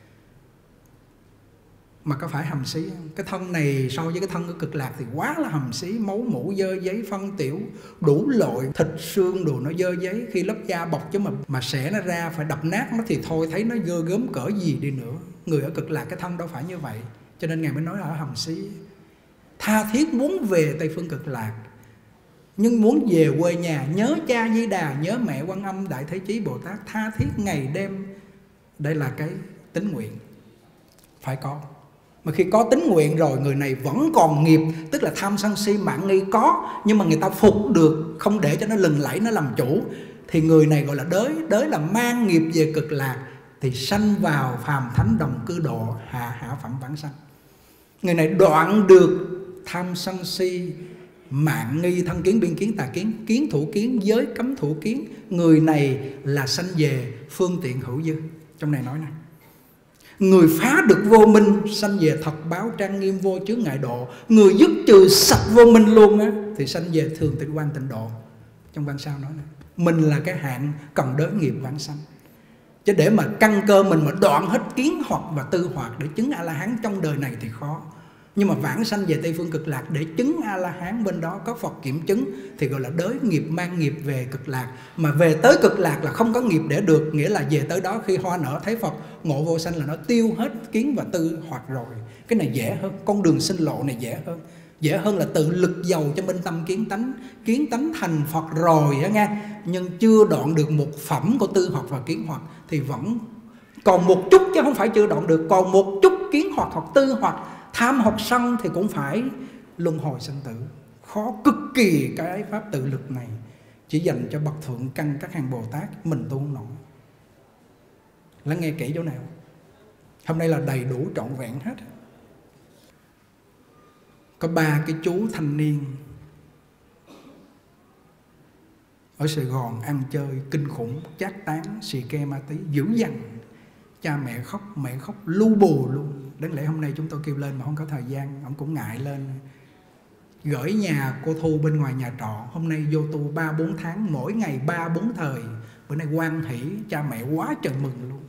Mà có phải hầm xí không? Cái thân này so với cái thân của Cực Lạc thì quá là hầm xí. Máu mủ dơ giấy, phân tiểu đủ loại, thịt xương đồ nó dơ giấy. Khi lớp da bọc chứ mà xẻ nó ra phải đập nát nó thì thôi, thấy nó dơ gớm cỡ gì đi nữa. Người ở Cực Lạc cái thân đâu phải như vậy. Cho nên Ngài mới nói là ở hầm xí. Tha thiết muốn về Tây Phương Cực Lạc, nhưng muốn về quê nhà, nhớ cha Di Đà, nhớ mẹ Quan Âm, Đại Thế Chí Bồ Tát, tha thiết ngày đêm. Đây là cái tín nguyện phải có. Mà khi có tín nguyện rồi, người này vẫn còn nghiệp, tức là tham sân si mạn nghi có, nhưng mà người ta phục được, không để cho nó lừng lẫy, nó làm chủ, thì người này gọi là đới. Đới là mang nghiệp về Cực Lạc, thì sanh vào phàm thánh đồng cư độ, hạ phẩm vãng sanh. Người này đoạn được tham sân si mạn nghi, thân kiến, biên kiến, tà kiến, kiến thủ kiến, giới cấm thủ kiến. Người này là sanh về phương tiện hữu dư. Trong này nói này: người phá được vô minh, sanh về thật báo trang nghiêm vô chướng ngại độ. Người dứt trừ sạch vô minh luôn á, thì sanh về thường tịnh quan tịnh độ. Trong văn sao nói này, mình là cái hạng cần đới nghiệp vãng sanh. Chứ để mà căn cơ mình mà đoạn hết kiến hoặc và tư hoặc để chứng A-la-hán trong đời này thì khó. Nhưng mà vãng sanh về Tây Phương Cực Lạc để chứng A-la-hán, bên đó có Phật kiểm chứng, thì gọi là đới nghiệp, mang nghiệp về Cực Lạc. Mà về tới Cực Lạc là không có nghiệp để được, nghĩa là về tới đó khi hoa nở thấy Phật ngộ vô sanh là nó tiêu hết kiến và tư hoặc rồi. Cái này dễ hơn, con đường sinh lộ này dễ hơn. Dễ hơn là tự lực giàu cho minh tâm kiến tánh thành Phật rồi á nghe, nhưng chưa đoạn được một phẩm của tư hoặc và kiến hoặc thì vẫn còn một chút, chứ không phải chưa đoạn được, còn một chút kiến hoặc tư hoặc tham hoặc sân thì cũng phải luân hồi sanh tử. Khó cực kỳ cái pháp tự lực này, chỉ dành cho bậc thượng căn các hàng Bồ Tát, mình tu không nổi. Lắng nghe kỹ chỗ nào. Hôm nay là đầy đủ trọn vẹn hết. Có 3 cái chú thanh niên ở Sài Gòn ăn chơi kinh khủng, chát tán, xì ke ma tí, dữ dằn. Cha mẹ khóc lu bù luôn. Đáng lẽ hôm nay chúng tôi kêu lên mà không có thời gian, ông cũng ngại lên. Gửi nhà cô Thu bên ngoài nhà trọ, hôm nay vô tu 3-4 tháng, mỗi ngày 3-4 thời. Bữa nay hoan hỷ, cha mẹ quá trời mừng luôn.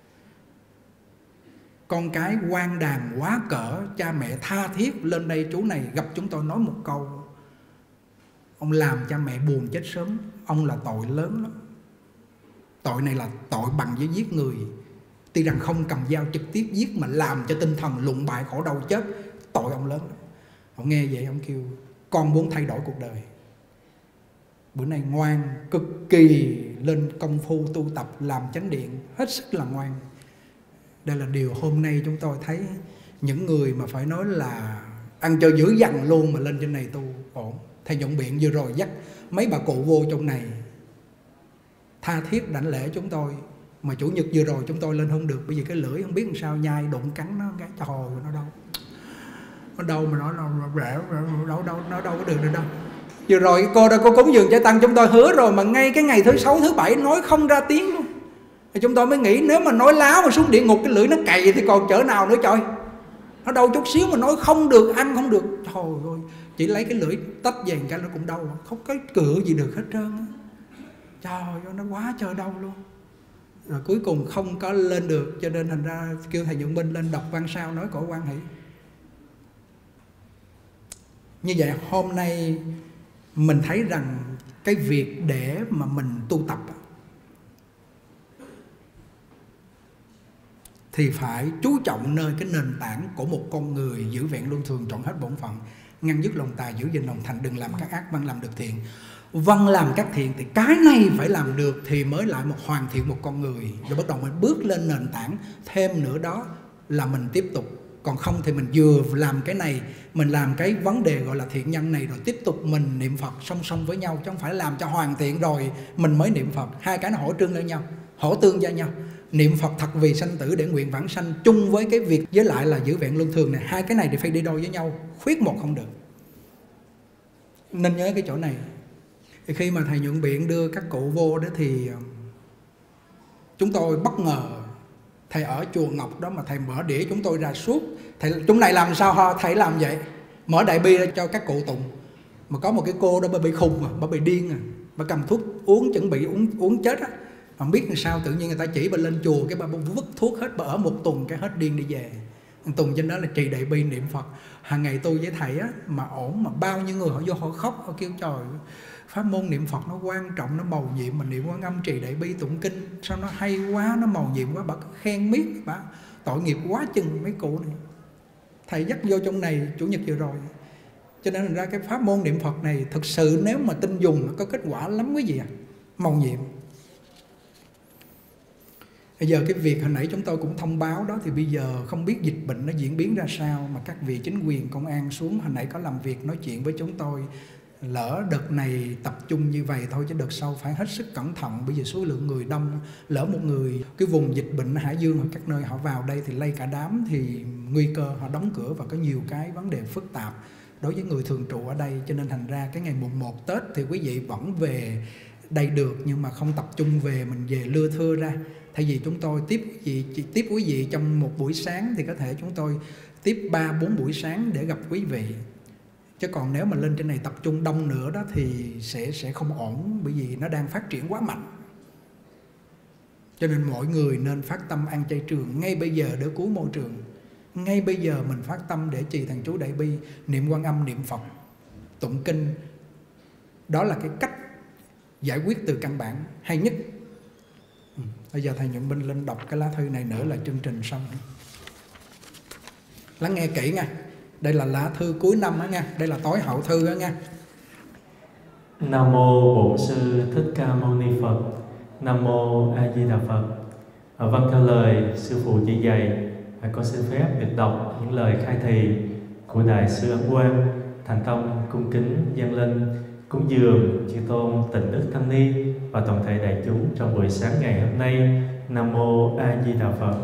Con cái hoan đàn quá cỡ, cha mẹ tha thiết lên đây. Chú này gặp chúng tôi nói một câu: ông làm cha mẹ buồn chết sớm, ông là tội lớn lắm. Tội này là tội bằng với giết người. Tuy rằng không cầm dao trực tiếp giết mà làm cho tinh thần lụng bại khổ đau chết, tội ông lớn lắm. Ông nghe vậy ông kêu con muốn thay đổi cuộc đời. Bữa nay ngoan, cực kỳ lên công phu tu tập làm chánh điện, hết sức là ngoan. Đây là điều hôm nay chúng tôi thấy những người mà phải nói là ăn cho dữ dằn luôn mà lên trên này tu ổn. Thầy Nhuận Biện vừa rồi dắt mấy bà cụ vô trong này tha thiết đảnh lễ chúng tôi. Mà chủ nhật vừa rồi chúng tôi lên không được, bởi vì cái lưỡi không biết làm sao nhai đụng cắn nó cái trời nó đau. Nó đâu mà nó đâu có được đâu. Vừa rồi cô đó, cô cúng dường Chư Tăng chúng tôi hứa rồi, mà ngay cái ngày thứ 6, thứ 7 nói không ra tiếng luôn. Thì chúng tôi mới nghĩ nếu mà nói láo mà xuống địa ngục cái lưỡi nó cày thì còn chở nào nữa trời. Nó đau chút xíu mà nói không được, ăn không được. Trời ơi, chỉ lấy cái lưỡi tách về cái nó cũng đau, không có cựa gì được hết trơn á. Trời ơi, nó quá trời đau luôn. Rồi cuối cùng không có lên được, cho nên thành ra kêu thầy Nhuận Minh lên đọc văn sao nói cổ quan hỷ. Như vậy hôm nay mình thấy rằng cái việc để mà mình tu tập thì phải chú trọng nơi cái nền tảng của một con người giữ vẹn luân thường, trọn hết bổn phận, ngăn dứt lòng tà, giữ gìn lòng thành, đừng làm các ác, văn làm được thiện. Văn làm các thiện thì cái này phải làm được thì mới lại một hoàn thiện một con người. Rồi bắt đầu mình bước lên nền tảng thêm nữa đó là mình tiếp tục. Còn không thì mình vừa làm cái này, mình làm cái vấn đề gọi là thiện nhân này, rồi tiếp tục mình niệm Phật song song với nhau, chứ không phải làm cho hoàn thiện rồi mình mới niệm Phật. Hai cái nó hỗ trương lên nhau, hỗ tương cho nhau. Niệm Phật thật vì sanh tử để nguyện vãng sanh chung với cái việc với lại là giữ vẹn luân thường này, hai cái này thì phải đi đôi với nhau, khuyết một không được. Nên nhớ cái chỗ này. Thì khi mà thầy Nhuận Biện đưa các cụ vô đó thì chúng tôi bất ngờ. Thầy ở chùa Ngọc đó mà thầy mở đĩa chúng tôi ra suốt. Thầy chúng này làm sao ho? Thầy làm vậy, mở đại bi ra cho các cụ tụng. Mà có một cái cô đó bà bị khùng à, bà bị điên à, bà cầm thuốc uống chuẩn bị uống chết á. Mà biết làm sao tự nhiên người ta chỉ bà lên chùa, cái bà vứt thuốc hết, bà ở một tuần cái hết điên đi về. Tuần trên đó là trì đại bi niệm Phật hàng ngày tu với thầy á, mà ổn. Mà bao nhiêu người họ vô họ khóc, họ kêu trời, pháp môn niệm Phật nó quan trọng, nó mầu nhiệm, mình niệm Quan Âm trì đại bi tụng kinh sao nó hay quá, nó mầu nhiệm quá. Bà khen miết, bà tội nghiệp quá chừng mấy cụ này. Thầy dắt vô trong này chủ nhật vừa rồi. Cho nên ra cái pháp môn niệm Phật này thực sự nếu mà tin dùng nó có kết quả lắm quý vị ạ. Mầu nhiệm. Bây giờ cái việc hồi nãy chúng tôi cũng thông báo đó, thì bây giờ không biết dịch bệnh nó diễn biến ra sao, mà các vị chính quyền công an xuống hồi nãy có làm việc nói chuyện với chúng tôi. Lỡ đợt này tập trung như vậy thôi, chứ đợt sau phải hết sức cẩn thận. Bây giờ số lượng người đông, lỡ một người cái vùng dịch bệnh Hải Dương hoặc các nơi họ vào đây thì lây cả đám, thì nguy cơ họ đóng cửa và có nhiều cái vấn đề phức tạp đối với người thường trụ ở đây. Cho nên thành ra cái ngày mùng 1 Tết thì quý vị vẫn về đây được, nhưng mà không tập trung về, mình về lưa thưa ra. Thay vì chúng tôi tiếp quý vị trong một buổi sáng thì có thể chúng tôi tiếp 3-4 buổi sáng để gặp quý vị. Chứ còn nếu mà lên trên này tập trung đông nữa đó thì sẽ không ổn, bởi vì nó đang phát triển quá mạnh. Cho nên mọi người nên phát tâm ăn chay trường ngay bây giờ để cứu môi trường. Ngay bây giờ mình phát tâm để trì thần chú đại bi, niệm Quan Âm, niệm Phật, tụng kinh. Đó là cái cách giải quyết từ căn bản hay nhất. Bây giờ thầy Nhuận Minh lên đọc cái lá thư này nữa là chương trình xong. Lắng nghe kỹ nha. Đây là lá thư cuối năm đó nha. Đây là tối hậu thư đó nha. Nam mô Bổn Sư Thích Ca Mâu Ni Phật. Nam mô A Di Đà Phật. Vâng, theo lời sư phụ chỉ dạy, con xin phép được đọc những lời khai thị của Đại sư Ấn Quang, thành tâm cung kính dâng lên cúng dường chư tôn Tịnh Đức Tăng Ni và toàn thể đại chúng trong buổi sáng ngày hôm nay. Nam mô A Di Đà Phật.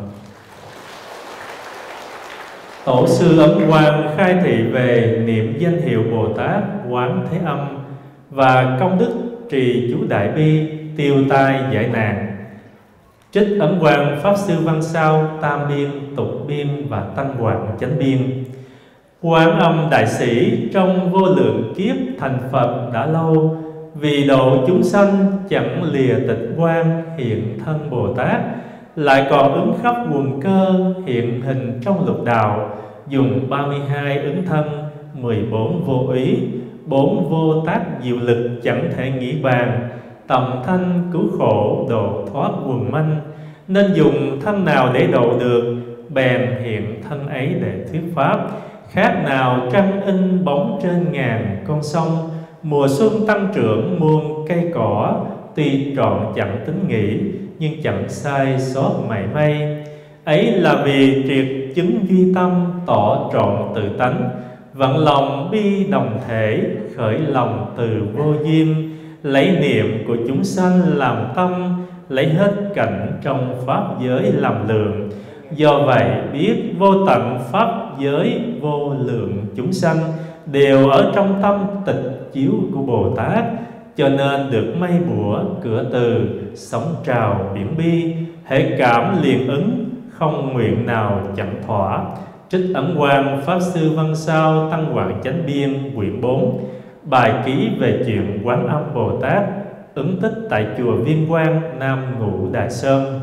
Tổ sư Ấn Quang khai thị về niệm danh hiệu Bồ Tát Quán Thế Âm và công đức trì chú Đại Bi tiêu tai giải nạn. Trích Ấn Quang Pháp Sư Văn Sao Tam Biên, Tục Biên và Tăng Quảng Chánh Biên. Quán Âm Đại Sĩ trong vô lượng kiếp thành Phật đã lâu, vì độ chúng sanh chẳng lìa tịch quan hiện thân Bồ Tát, lại còn ứng khắp quần cơ hiện hình trong lục đạo, dùng 32 ứng thân, 14 vô ý, 4 vô tác diệu lực chẳng thể nghĩ bàn, tầm thanh cứu khổ độ thoát quần manh. Nên dùng thân nào để độ được, bèn hiện thân ấy để thuyết pháp. Khác nào trăng in bóng trên ngàn con sông, mùa xuân tăng trưởng muôn cây cỏ. Tuy trọn chẳng tính nghĩ, nhưng chẳng sai sót mảy may. Ấy là vì triệt chứng duy tâm, tỏ trọn tự tánh. Vận lòng bi đồng thể, khởi lòng từ vô duyên. Lấy niệm của chúng sanh làm tâm, lấy hết cảnh trong pháp giới làm lượng. Do vậy biết vô tận pháp giới vô lượng chúng sanh đều ở trong tâm tịch chiếu của Bồ Tát. Cho nên được may bủa cửa từ, sóng trào biển bi. Hễ cảm liền ứng, không nguyện nào chẳng thỏa. Trích Ấn Quang Pháp Sư Văn Sao Tăng Hoàng Chánh Biên quyển 4. Bài ký về chuyện Quán Âm Bồ Tát, ứng tích tại chùa Viên Quang, Nam Ngũ Đài Sơn.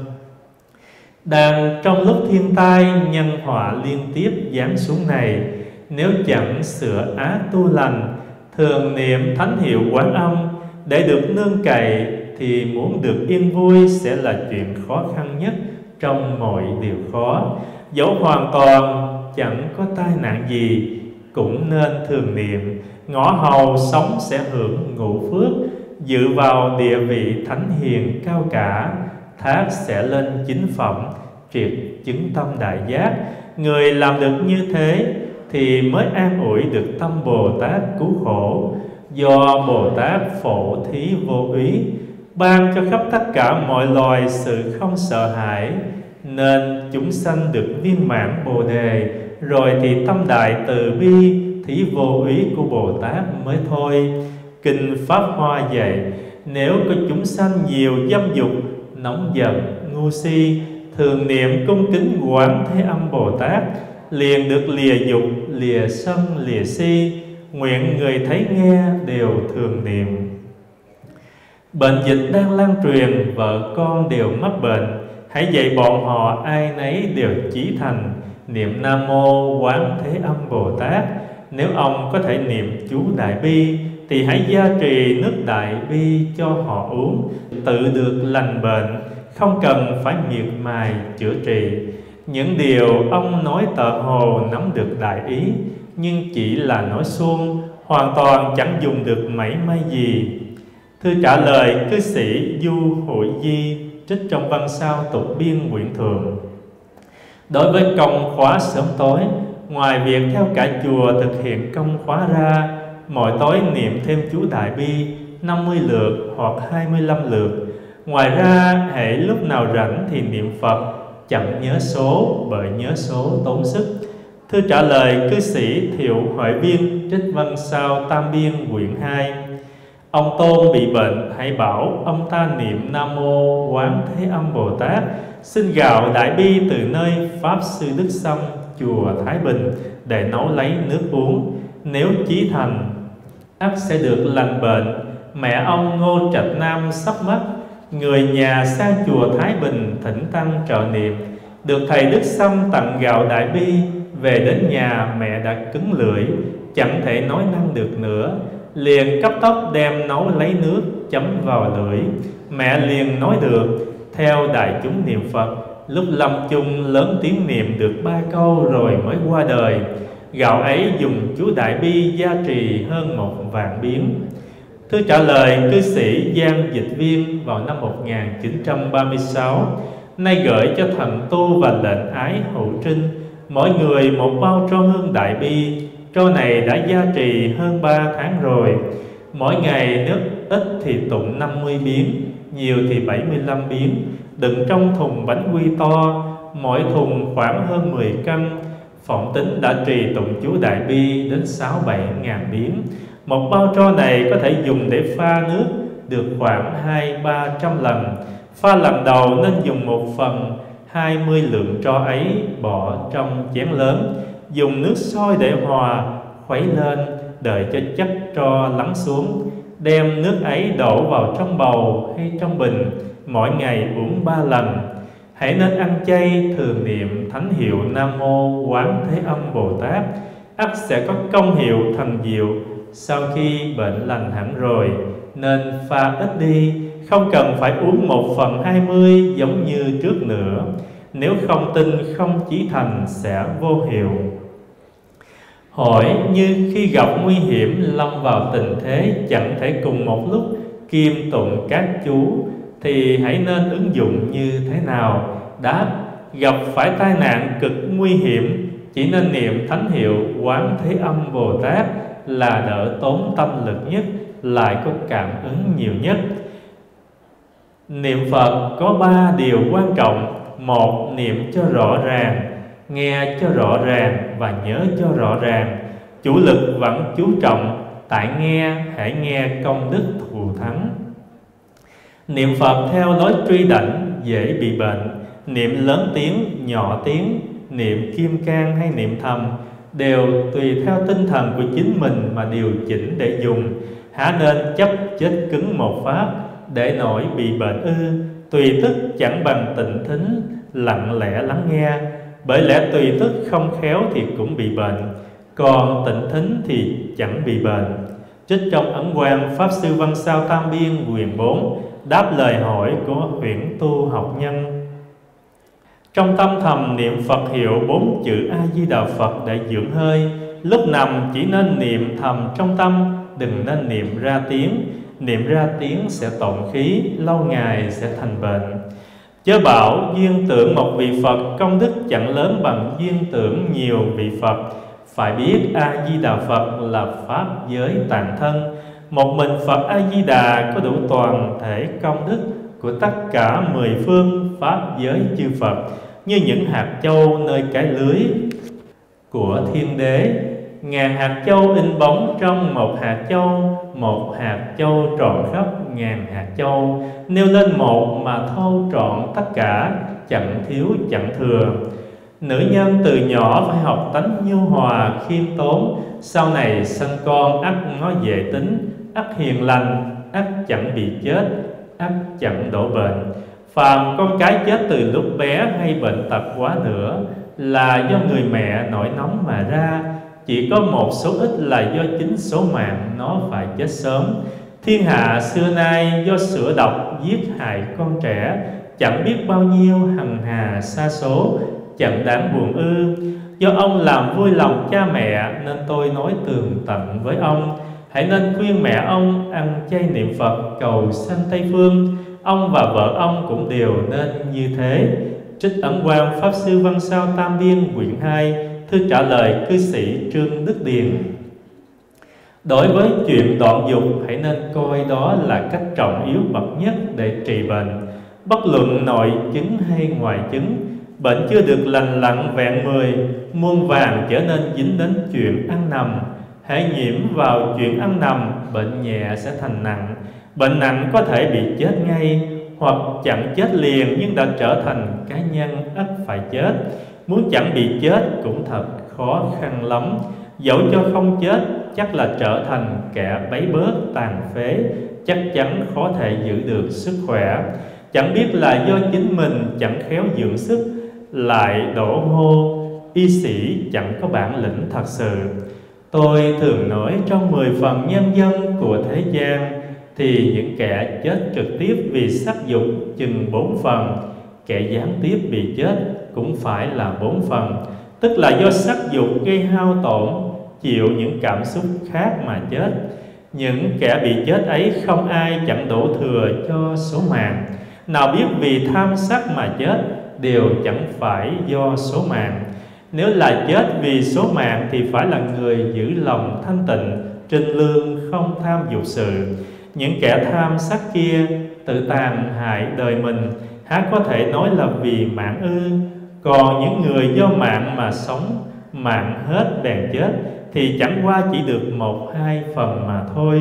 Đang trong lúc thiên tai nhân họa liên tiếp giáng xuống này, nếu chẳng sửa ác tu lành, thường niệm thánh hiệu Quán Âm để được nương cậy, thì muốn được yên vui sẽ là chuyện khó khăn nhất trong mọi điều khó. Dẫu hoàn toàn chẳng có tai nạn gì, cũng nên thường niệm. Ngõ hầu sống sẽ hưởng ngũ phước, dự vào địa vị thánh hiền cao cả. Thác sẽ lên chính phẩm, triệt chứng tâm đại giác. Người làm được như thế thì mới an ủi được tâm Bồ Tát cứu khổ. Do Bồ Tát phổ thí vô úy, ban cho khắp tất cả mọi loài sự không sợ hãi, nên chúng sanh được viên mãn Bồ Đề. Rồi thì tâm đại từ bi thí vô úy của Bồ Tát mới thôi. Kinh Pháp Hoa dạy, nếu có chúng sanh nhiều dâm dục, nóng giận, ngu si, thường niệm cung kính Quán Thế Âm Bồ Tát, liền được lìa dục, lìa sân, lìa si. Nguyện người thấy nghe đều thường niệm. Bệnh dịch đang lan truyền, vợ con đều mắc bệnh. Hãy dạy bọn họ ai nấy đều chí thành niệm Nam Mô Quán Thế Âm Bồ Tát. Nếu ông có thể niệm chú Đại Bi, thì hãy gia trì nước Đại Bi cho họ uống, tự được lành bệnh, không cần phải miệt mài chữa trị. Những điều ông nói tợ hồ nắm được đại ý, nhưng chỉ là nói suông, hoàn toàn chẳng dùng được mảy may gì. Thư trả lời cư sĩ Du Hội Di, trích trong Văn Sao Tục Biên quyển Thượng. Đối với công khóa sớm tối, ngoài việc theo cả chùa thực hiện công khóa ra, mỗi tối niệm thêm chú Đại Bi 50 lượt hoặc 25 lượt. Ngoài ra, hễ lúc nào rảnh thì niệm Phật, chẳng nhớ số, bởi nhớ số tốn sức. Thư trả lời cư sĩ Thiệu Huệ Viên, trích Văn Sao Tam Biên quyển 2. Ông Tôn bị bệnh, hãy bảo ông ta niệm Nam Mô Quán Thế Âm Bồ Tát, xin gạo Đại Bi từ nơi Pháp Sư Đức Song, chùa Thái Bình để nấu lấy nước uống. Nếu chí thành, ắt sẽ được lành bệnh. Mẹ ông Ngô Trạch Nam sắp mất, người nhà sang chùa Thái Bình thỉnh tăng trợ niệm. Được thầy Đức Song tặng gạo Đại Bi, về đến nhà mẹ đã cứng lưỡi, chẳng thể nói năng được nữa. Liền cấp tốc đem nấu lấy nước chấm vào lưỡi. Mẹ liền nói được, theo đại chúng niệm Phật. Lúc lâm chung lớn tiếng niệm được 3 câu rồi mới qua đời. Gạo ấy dùng chú Đại Bi gia trì hơn 1.000 biến. Thư trả lời cư sĩ Giang Dịch Viên vào năm 1936. Nay gửi cho thần tu và lệnh ái hữu trinh, mỗi người một bao tro hương Đại Bi. Tro này đã gia trì hơn 3 tháng rồi. Mỗi ngày nếu ít thì tụng 50 biến, nhiều thì 75 biến. Đựng trong thùng bánh quy to, mỗi thùng khoảng hơn 10 cân. Phỏng tính đã trì tụng chú Đại Bi đến 6-7 ngàn biến. Một bao tro này có thể dùng để pha nước được khoảng 200-300 lần. Pha lần đầu nên dùng 1/20 lượng tro ấy bỏ trong chén lớn. Dùng nước sôi để hòa, khuấy lên, đợi cho chất tro lắng xuống. Đem nước ấy đổ vào trong bầu hay trong bình, mỗi ngày uống 3 lần. Hãy nên ăn chay, thường niệm thánh hiệu Nam Mô Quán Thế Âm Bồ Tát, ắt sẽ có công hiệu thần diệu. Sau khi bệnh lành hẳn rồi, nên pha ít đi, không cần phải uống 1/20 giống như trước nữa. Nếu không tin không chí thành sẽ vô hiệu. Hỏi như khi gặp nguy hiểm lâm vào tình thế chẳng thể cùng một lúc kiêm tụng các chú thì hãy nên ứng dụng như thế nào? Đáp: gặp phải tai nạn cực nguy hiểm chỉ nên niệm thánh hiệu Quán Thế Âm Bồ Tát là đỡ tốn tâm lực nhất, lại có cảm ứng nhiều nhất. Niệm Phật có 3 điều quan trọng. Một, niệm cho rõ ràng, nghe cho rõ ràng và nhớ cho rõ ràng. Chủ lực vẫn chú trọng tại nghe, hãy nghe công đức thù thắng. Niệm Phật theo lối truy đảnh dễ bị bệnh. Niệm lớn tiếng, nhỏ tiếng, niệm kim cang hay niệm thầm đều tùy theo tinh thần của chính mình mà điều chỉnh để dùng. Há nên chấp chết cứng một pháp để nổi bị bệnh ư? Tùy tức chẳng bằng tịnh thính lặng lẽ lắng nghe. Bởi lẽ tùy tức không khéo thì cũng bị bệnh, còn tịnh thính thì chẳng bị bệnh. Trích trong Ấn Quang Pháp Sư Văn Sao Tam Biên quyển 4 đáp lời hỏi của Huyễn Tu Học Nhân. Trong tâm thầm niệm Phật hiệu 4 chữ A Di Đà Phật để dưỡng hơi. Lúc nằm chỉ nên niệm thầm trong tâm, đừng nên niệm ra tiếng. Niệm ra tiếng sẽ tổn khí, lâu ngày sẽ thành bệnh. Chớ bảo duyên tưởng một vị Phật công đức chẳng lớn bằng duyên tưởng nhiều vị Phật. Phải biết A Di Đà Phật là pháp giới tạng thân. Một mình Phật A Di Đà có đủ toàn thể công đức của tất cả 10 phương pháp giới chư Phật, như những hạt châu nơi cái lưới của Thiên Đế. Ngàn hạt châu in bóng trong một hạt châu, một hạt châu trọn khắp ngàn hạt châu. Nêu lên một mà thâu trọn tất cả, chẳng thiếu chẳng thừa. Nữ nhân từ nhỏ phải học tánh nhu hòa khiêm tốn, sau này sanh con ắt nó dễ tính, ắt hiền lành, ắt chẳng bị chết, ắt chẳng đổ bệnh. Phàm con cái chết từ lúc bé hay bệnh tật quá nữa là do người mẹ nổi nóng mà ra. Chỉ có một số ít là do chính số mạng nó phải chết sớm. Thiên hạ xưa nay do sữa độc giết hại con trẻ, chẳng biết bao nhiêu hằng hà sa số, chẳng đáng buồn ư. Do ông làm vui lòng cha mẹ nên tôi nói tường tận với ông. Hãy nên khuyên mẹ ông ăn chay niệm Phật cầu sanh Tây Phương. Ông và vợ ông cũng đều nên như thế. Trích Ấn Quang Pháp Sư Văn Sao Tam Biên quyển 2 thư trả lời cư sĩ Trương Đức Điền. Đối với chuyện đoạn dục, hãy nên coi đó là cách trọng yếu bậc nhất để trị bệnh. Bất luận nội chứng hay ngoài chứng, bệnh chưa được lành lặn vẹn 10, muôn vàng trở nên dính đến chuyện ăn nằm. Hãy nhiễm vào chuyện ăn nằm, bệnh nhẹ sẽ thành nặng. Bệnh nặng có thể bị chết ngay, hoặc chẳng chết liền nhưng đã trở thành cá nhân ắt phải chết. Muốn chẳng bị chết cũng thật khó khăn lắm. Dẫu cho không chết, chắc là trở thành kẻ bấy bớt tàn phế, chắc chắn khó thể giữ được sức khỏe. Chẳng biết là do chính mình chẳng khéo dưỡng sức, lại đổ hô y sĩ chẳng có bản lĩnh thật sự. Tôi thường nói trong 10 phần nhân dân của thế gian thì những kẻ chết trực tiếp vì sắc dục chừng 4 phần, kẻ gián tiếp bị chết cũng phải là 4 phần, tức là do sắc dục gây hao tổn, chịu những cảm xúc khác mà chết. Những kẻ bị chết ấy không ai chẳng đổ thừa cho số mạng. Nào biết vì tham sắc mà chết, đều chẳng phải do số mạng. Nếu là chết vì số mạng thì phải là người giữ lòng thanh tịnh, trinh lương, không tham dục sự. Những kẻ tham sắc kia tự tàn hại đời mình, há có thể nói là vì mạng ư? Còn những người do mạng mà sống, mạng hết bèn chết, thì chẳng qua chỉ được 1-2 phần mà thôi.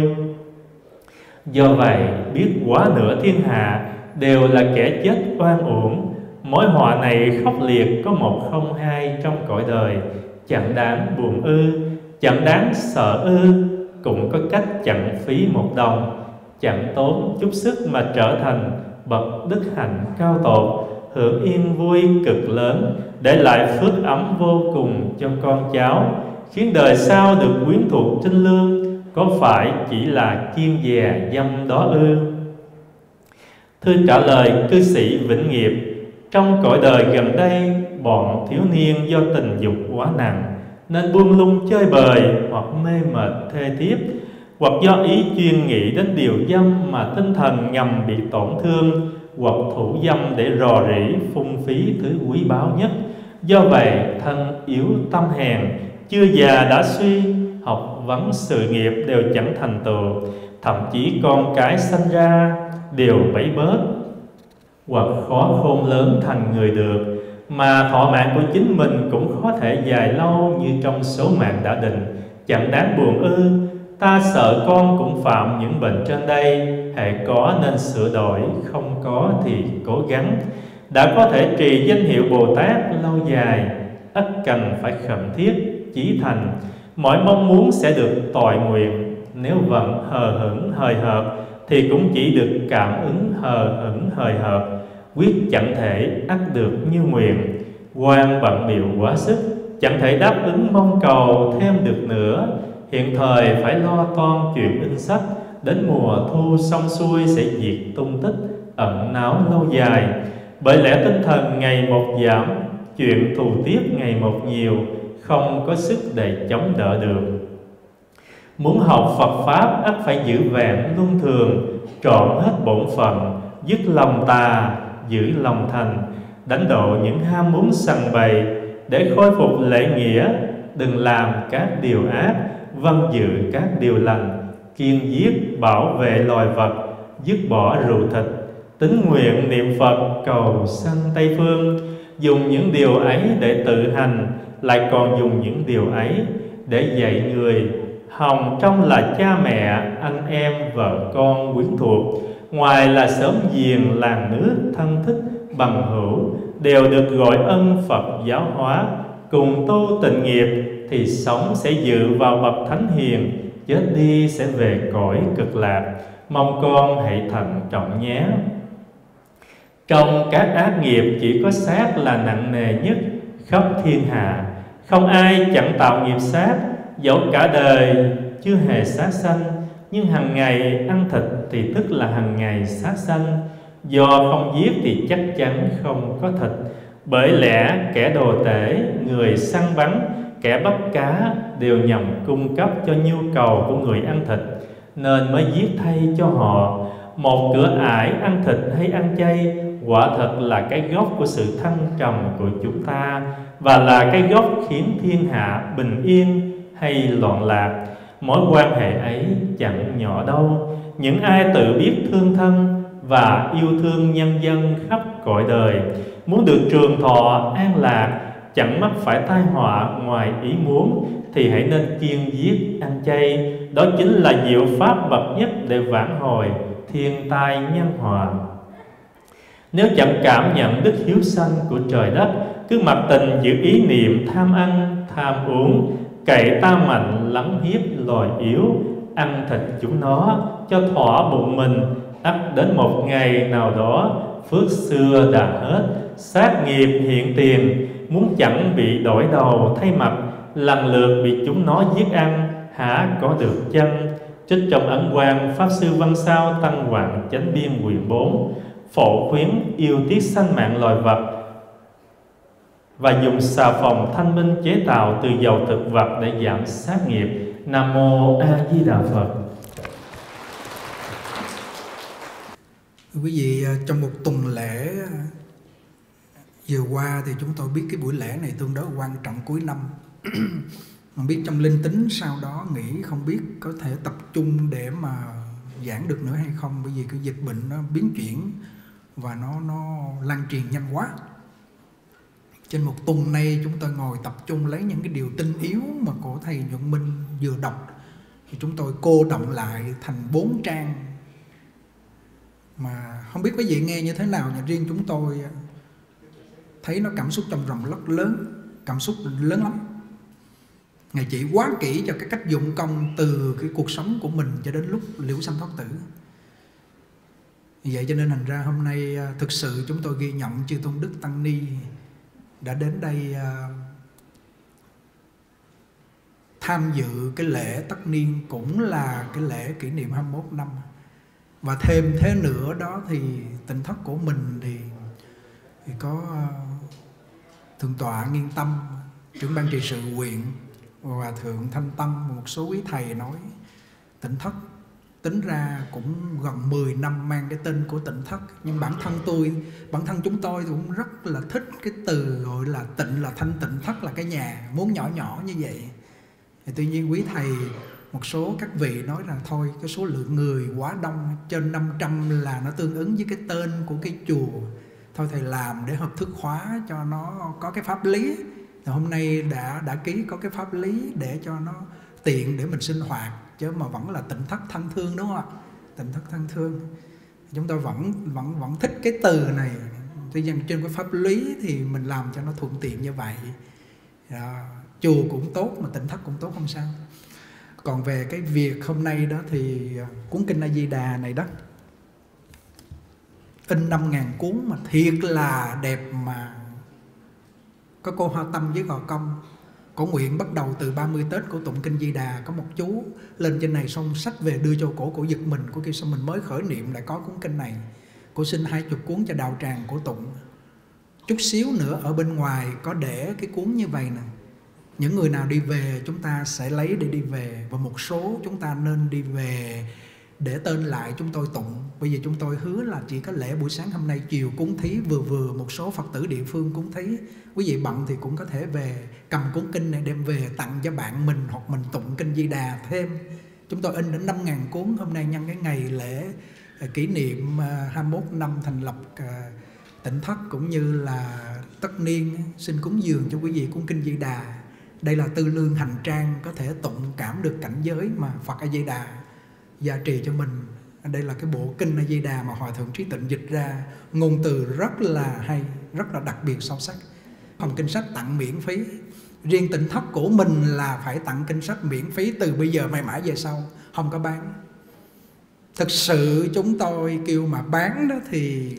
Do vậy biết quá nửa thiên hạ đều là kẻ chết oan uổng. Mối họa này khốc liệt có 1 không 2 trong cõi đời, chẳng đáng buồn ư, chẳng đáng sợ ư. Cũng có cách chẳng phí 1 đồng, chẳng tốn chút sức mà trở thành bậc đức hạnh cao tột, hưởng yên vui cực lớn, để lại phước ấm vô cùng cho con cháu, khiến đời sau được quyến thuộc trinh lương. Có phải chỉ là kiêng dè dâm đó ư? Thư trả lời cư sĩ Vĩnh Nghiệp: trong cõi đời gần đây, bọn thiếu niên do tình dục quá nặng nên buông lung chơi bời, hoặc mê mệt thê thiếp, hoặc do ý chuyên nghĩ đến điều dâm mà tinh thần ngầm bị tổn thương, hoặc thủ dâm để rò rỉ phung phí thứ quý báu nhất. Do vậy thân yếu tâm hèn, chưa già đã suy, học vấn sự nghiệp đều chẳng thành tựu, thậm chí con cái sanh ra đều bẫy bớt, hoặc khó khôn lớn thành người được. Mà thọ mạng của chính mình cũng khó thể dài lâu như trong số mạng đã định, chẳng đáng buồn ư? Ta sợ con cũng phạm những bệnh trên đây, hễ có nên sửa đổi, không có thì cố gắng. Đã có thể trì danh hiệu Bồ Tát lâu dài, ắt cần phải khẩn thiết chí thành. Mọi mong muốn sẽ được toại nguyện, nếu vẫn hờ hững hời hợt thì cũng chỉ được cảm ứng hờ hững hời hợt, quyết chẳng thể ắt được như nguyện. Quan bận bịu quá sức, chẳng thể đáp ứng mong cầu thêm được nữa. Hiện thời phải lo toan chuyện in sách, đến mùa thu xong xuôi sẽ diệt tung tích ẩn náu lâu dài. Bởi lẽ tinh thần ngày một giảm, chuyện thù tiếc ngày một nhiều, không có sức để chống đỡ được. Muốn học Phật Pháp ắt phải giữ vẹn luân thường, trọn hết bổn phận, dứt lòng tà, giữ lòng thành, đánh độ những ham muốn sằng bày, để khôi phục lễ nghĩa. Đừng làm các điều ác, vâng giữ các điều lành, kiên giết bảo vệ loài vật, dứt bỏ rượu thịt, tín nguyện niệm Phật cầu sanh Tây phương. Dùng những điều ấy để tự hành, lại còn dùng những điều ấy để dạy người. Hồng trong là cha mẹ, anh em, vợ con, quyến thuộc, ngoài là xóm giềng, làng nước, thân thích, bằng hữu, đều được gọi ân Phật giáo hóa. Cùng tu tịnh nghiệp thì sống sẽ dự vào bậc thánh hiền, chết đi sẽ về cõi cực lạc. Mong con hãy thận trọng nhé. Trong các ác nghiệp chỉ có sát là nặng nề nhất khắp thiên hạ. Không ai chẳng tạo nghiệp sát, dẫu cả đời chưa hề sát sanh, nhưng hàng ngày ăn thịt thì tức là hàng ngày sát sanh. Do không giết thì chắc chắn không có thịt. Bởi lẽ kẻ đồ tể, người săn bắn, kẻ bắt cá đều nhằm cung cấp cho nhu cầu của người ăn thịt, nên mới giết thay cho họ. Một cửa ải ăn thịt hay ăn chay quả thật là cái gốc của sự thăng trầm của chúng ta, và là cái gốc khiến thiên hạ bình yên hay loạn lạc. Mối quan hệ ấy chẳng nhỏ đâu. Những ai tự biết thương thân và yêu thương nhân dân khắp cõi đời, muốn được trường thọ an lạc, chẳng mắc phải tai họa ngoài ý muốn, thì hãy nên kiêng giết ăn chay. Đó chính là diệu pháp bậc nhất để vãn hồi thiên tai nhân họa. Nếu chẳng cảm nhận đức hiếu sanh của trời đất, cứ mặc tình giữ ý niệm tham ăn, tham uống, cậy ta mạnh lắng hiếp loài yếu, ăn thịt chúng nó cho thỏa bụng mình, ắt đến một ngày nào đó phước xưa đã hết, sát nghiệp hiện tiền. Muốn chẳng bị đổi đầu thay mặt, lần lượt bị chúng nó giết ăn, hả có được chăng? Trích trong ấn quan Pháp Sư Văn Sao Tăng Hoạn Chánh Biên quyển 4. Phổ khuyến yêu tiếc sanh mạng loài vật, và dùng xà phòng thanh minh chế tạo từ dầu thực vật để giảm sát nghiệp. Nam mô A Di Đà Phật. Quý vị, trong một tuần lễ vừa qua thì chúng tôi biết cái buổi lễ này tương đối quan trọng cuối năm. Không biết trong linh tính sau đó nghĩ không biết có thể tập trung để mà giảng được nữa hay không, bởi vì cái dịch bệnh nó biến chuyển và nó lan truyền nhanh quá. Trên một tuần nay chúng tôi ngồi tập trung lấy những cái điều tinh yếu mà của thầy Nhuận Minh vừa đọc, thì chúng tôi cô động lại thành 4 trang. Mà không biết quý vị nghe như thế nào, nhưng riêng chúng tôi thấy nó cảm xúc trong lòng rất lớn, cảm xúc lớn lắm. Ngài chỉ quá kỹ cho cái cách dụng công từ cái cuộc sống của mình cho đến lúc liễu sanh thoát tử. Vậy cho nên thành ra hôm nay thực sự chúng tôi ghi nhận chư Tôn Đức Tăng Ni đã đến đây tham dự cái lễ tất niên, cũng là cái lễ kỷ niệm 21 năm. Và thêm thế nữa đó thì tỉnh thất của mình thì có Thượng tọa Nghiên Tâm, trưởng ban trị sự huyện, và Hòa thượng Thanh Tân và một số quý thầy nói tỉnh thất tính ra cũng gần 10 năm mang cái tên của tỉnh thất. Nhưng bản thân chúng tôi cũng rất là thích cái từ gọi là tịnh là thanh tịnh, thất là cái nhà, muốn nhỏ nhỏ như vậy. Thì tuy nhiên quý thầy, một số các vị nói rằng thôi cái số lượng người quá đông, trên 500 là nó tương ứng với cái tên của cái chùa. Thôi thầy làm để hợp thức hóa cho nó có cái pháp lý. Thì hôm nay đã ký có cái pháp lý để cho nó tiện để mình sinh hoạt, chứ mà vẫn là tỉnh thất thân thương, đúng không ạ? Tỉnh thất thân thương. Chúng tôi vẫn thích cái từ này. Tuy nhiên trên cái pháp lý thì mình làm cho nó thuận tiện như vậy. Chùa cũng tốt mà tỉnh thất cũng tốt, không sao. Còn về cái việc hôm nay đó thì cuốn Kinh A Di Đà này đó, in 5.000 cuốn mà thiệt là đẹp. Mà có cô Hoa Tâm với Gò Công có nguyện bắt đầu từ 30 Tết của tụng Kinh Di Đà, có một chú lên trên này xong sách về đưa cho cổ giật mình. Cô kêu sao mình mới khởi niệm lại có cuốn kinh này. Cô xin 20 cuốn cho đạo tràng của tụng. Chút xíu nữa ở bên ngoài có để cái cuốn như vậy nè. Những người nào đi về chúng ta sẽ lấy để đi về, và một số chúng ta nên đi về để tên lại chúng tôi tụng. Bây giờ chúng tôi hứa là chỉ có lễ buổi sáng hôm nay, chiều cúng thí vừa một số Phật tử địa phương cúng thí. Quý vị bận thì cũng có thể về cầm cuốn kinh này đem về tặng cho bạn mình, hoặc mình tụng Kinh Di Đà thêm. Chúng tôi in đến 5.000 cuốn hôm nay nhân cái ngày lễ kỷ niệm 21 năm thành lập tỉnh thất, cũng như là tất niên xin cúng dường cho quý vị cuốn Kinh Di Đà. Đây là tư lương hành trang có thể tụng cảm được cảnh giới mà Phật A Di Đà gia trì cho mình. Đây là cái bộ Kinh A Di Đà mà Hòa thượng Trí Tịnh dịch ra, ngôn từ rất là hay, rất là đặc biệt sâu sắc. Hồng kinh sách tặng miễn phí. Riêng tỉnh thất của mình là phải tặng kinh sách miễn phí từ bây giờ mãi mãi về sau, không có bán. Thực sự chúng tôi kêu mà bán đó thì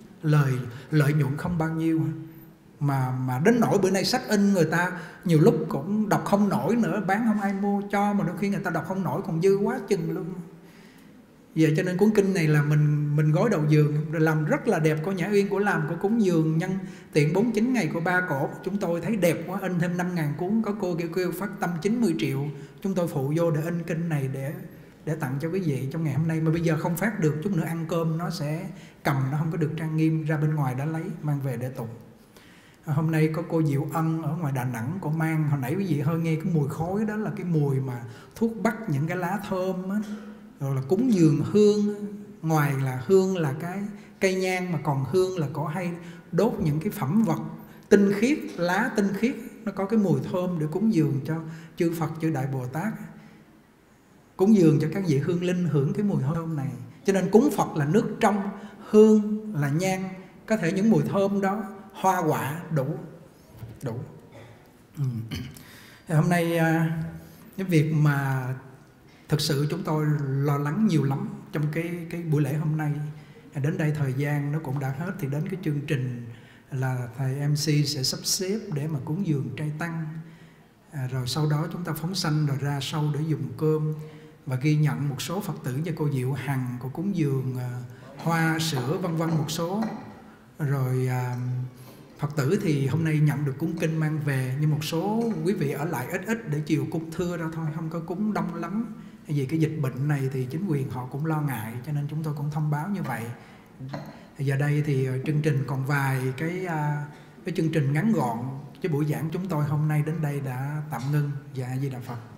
lợi nhuận không bao nhiêu. Mà đến nỗi bữa nay sách in người ta nhiều lúc cũng đọc không nổi nữa, bán không ai mua cho, mà đôi khi người ta đọc không nổi còn dư quá chừng luôn. Vậy cho nên cuốn kinh này là mình gối đầu giường rồi làm rất là đẹp. Cô Nhã Uyên của làm của cúng dường nhân tiện 49 ngày của Ba Cỗ, chúng tôi thấy đẹp quá, in thêm 5.000 cuốn. Có cô kêu phát tâm 90 triệu, chúng tôi phụ vô để in kinh này để tặng cho quý vị trong ngày hôm nay. Mà bây giờ không phát được, chút nữa ăn cơm nó sẽ cầm, nó không có được trang nghiêm, ra bên ngoài đã lấy mang về để tụng. Hôm nay có cô Diệu Ân ở ngoài Đà Nẵng, cô mang, hồi nãy quý vị hơi nghe cái mùi khói đó là cái mùi mà thuốc bắc, những cái lá thơm á, rồi là cúng dường hương. Ngoài là hương là cái cây nhang, mà còn hương là có hay đốt những cái phẩm vật tinh khiết, lá tinh khiết, nó có cái mùi thơm để cúng dường cho chư Phật, chư Đại Bồ Tát, cúng dường cho các vị hương linh hưởng cái mùi thơm này. Cho nên cúng Phật là nước trong, hương là nhang, có thể những mùi thơm đó, hoa quả đủ. Hôm nay cái việc mà thực sự chúng tôi lo lắng nhiều lắm trong cái buổi lễ hôm nay. Đến đây thời gian nó cũng đã hết, thì đến cái chương trình là thầy MC sẽ sắp xếp để mà cúng dường trai tăng. Rồi sau đó chúng ta phóng sanh rồi ra sau để dùng cơm, và ghi nhận một số Phật tử như cô Diệu Hằng, cô cúng dường hoa, sữa vân vân một số. Rồi Phật tử thì hôm nay nhận được cúng kinh mang về, nhưng một số quý vị ở lại ít để chiều cúng thưa ra thôi, không có cúng đông lắm. Vì cái dịch bệnh này thì chính quyền họ cũng lo ngại, cho nên chúng tôi cũng thông báo như vậy. Giờ đây thì chương trình còn vài cái chương trình ngắn gọn. Cái buổi giảng chúng tôi hôm nay đến đây đã tạm ngưng. Dạ, A Di Đà Phật.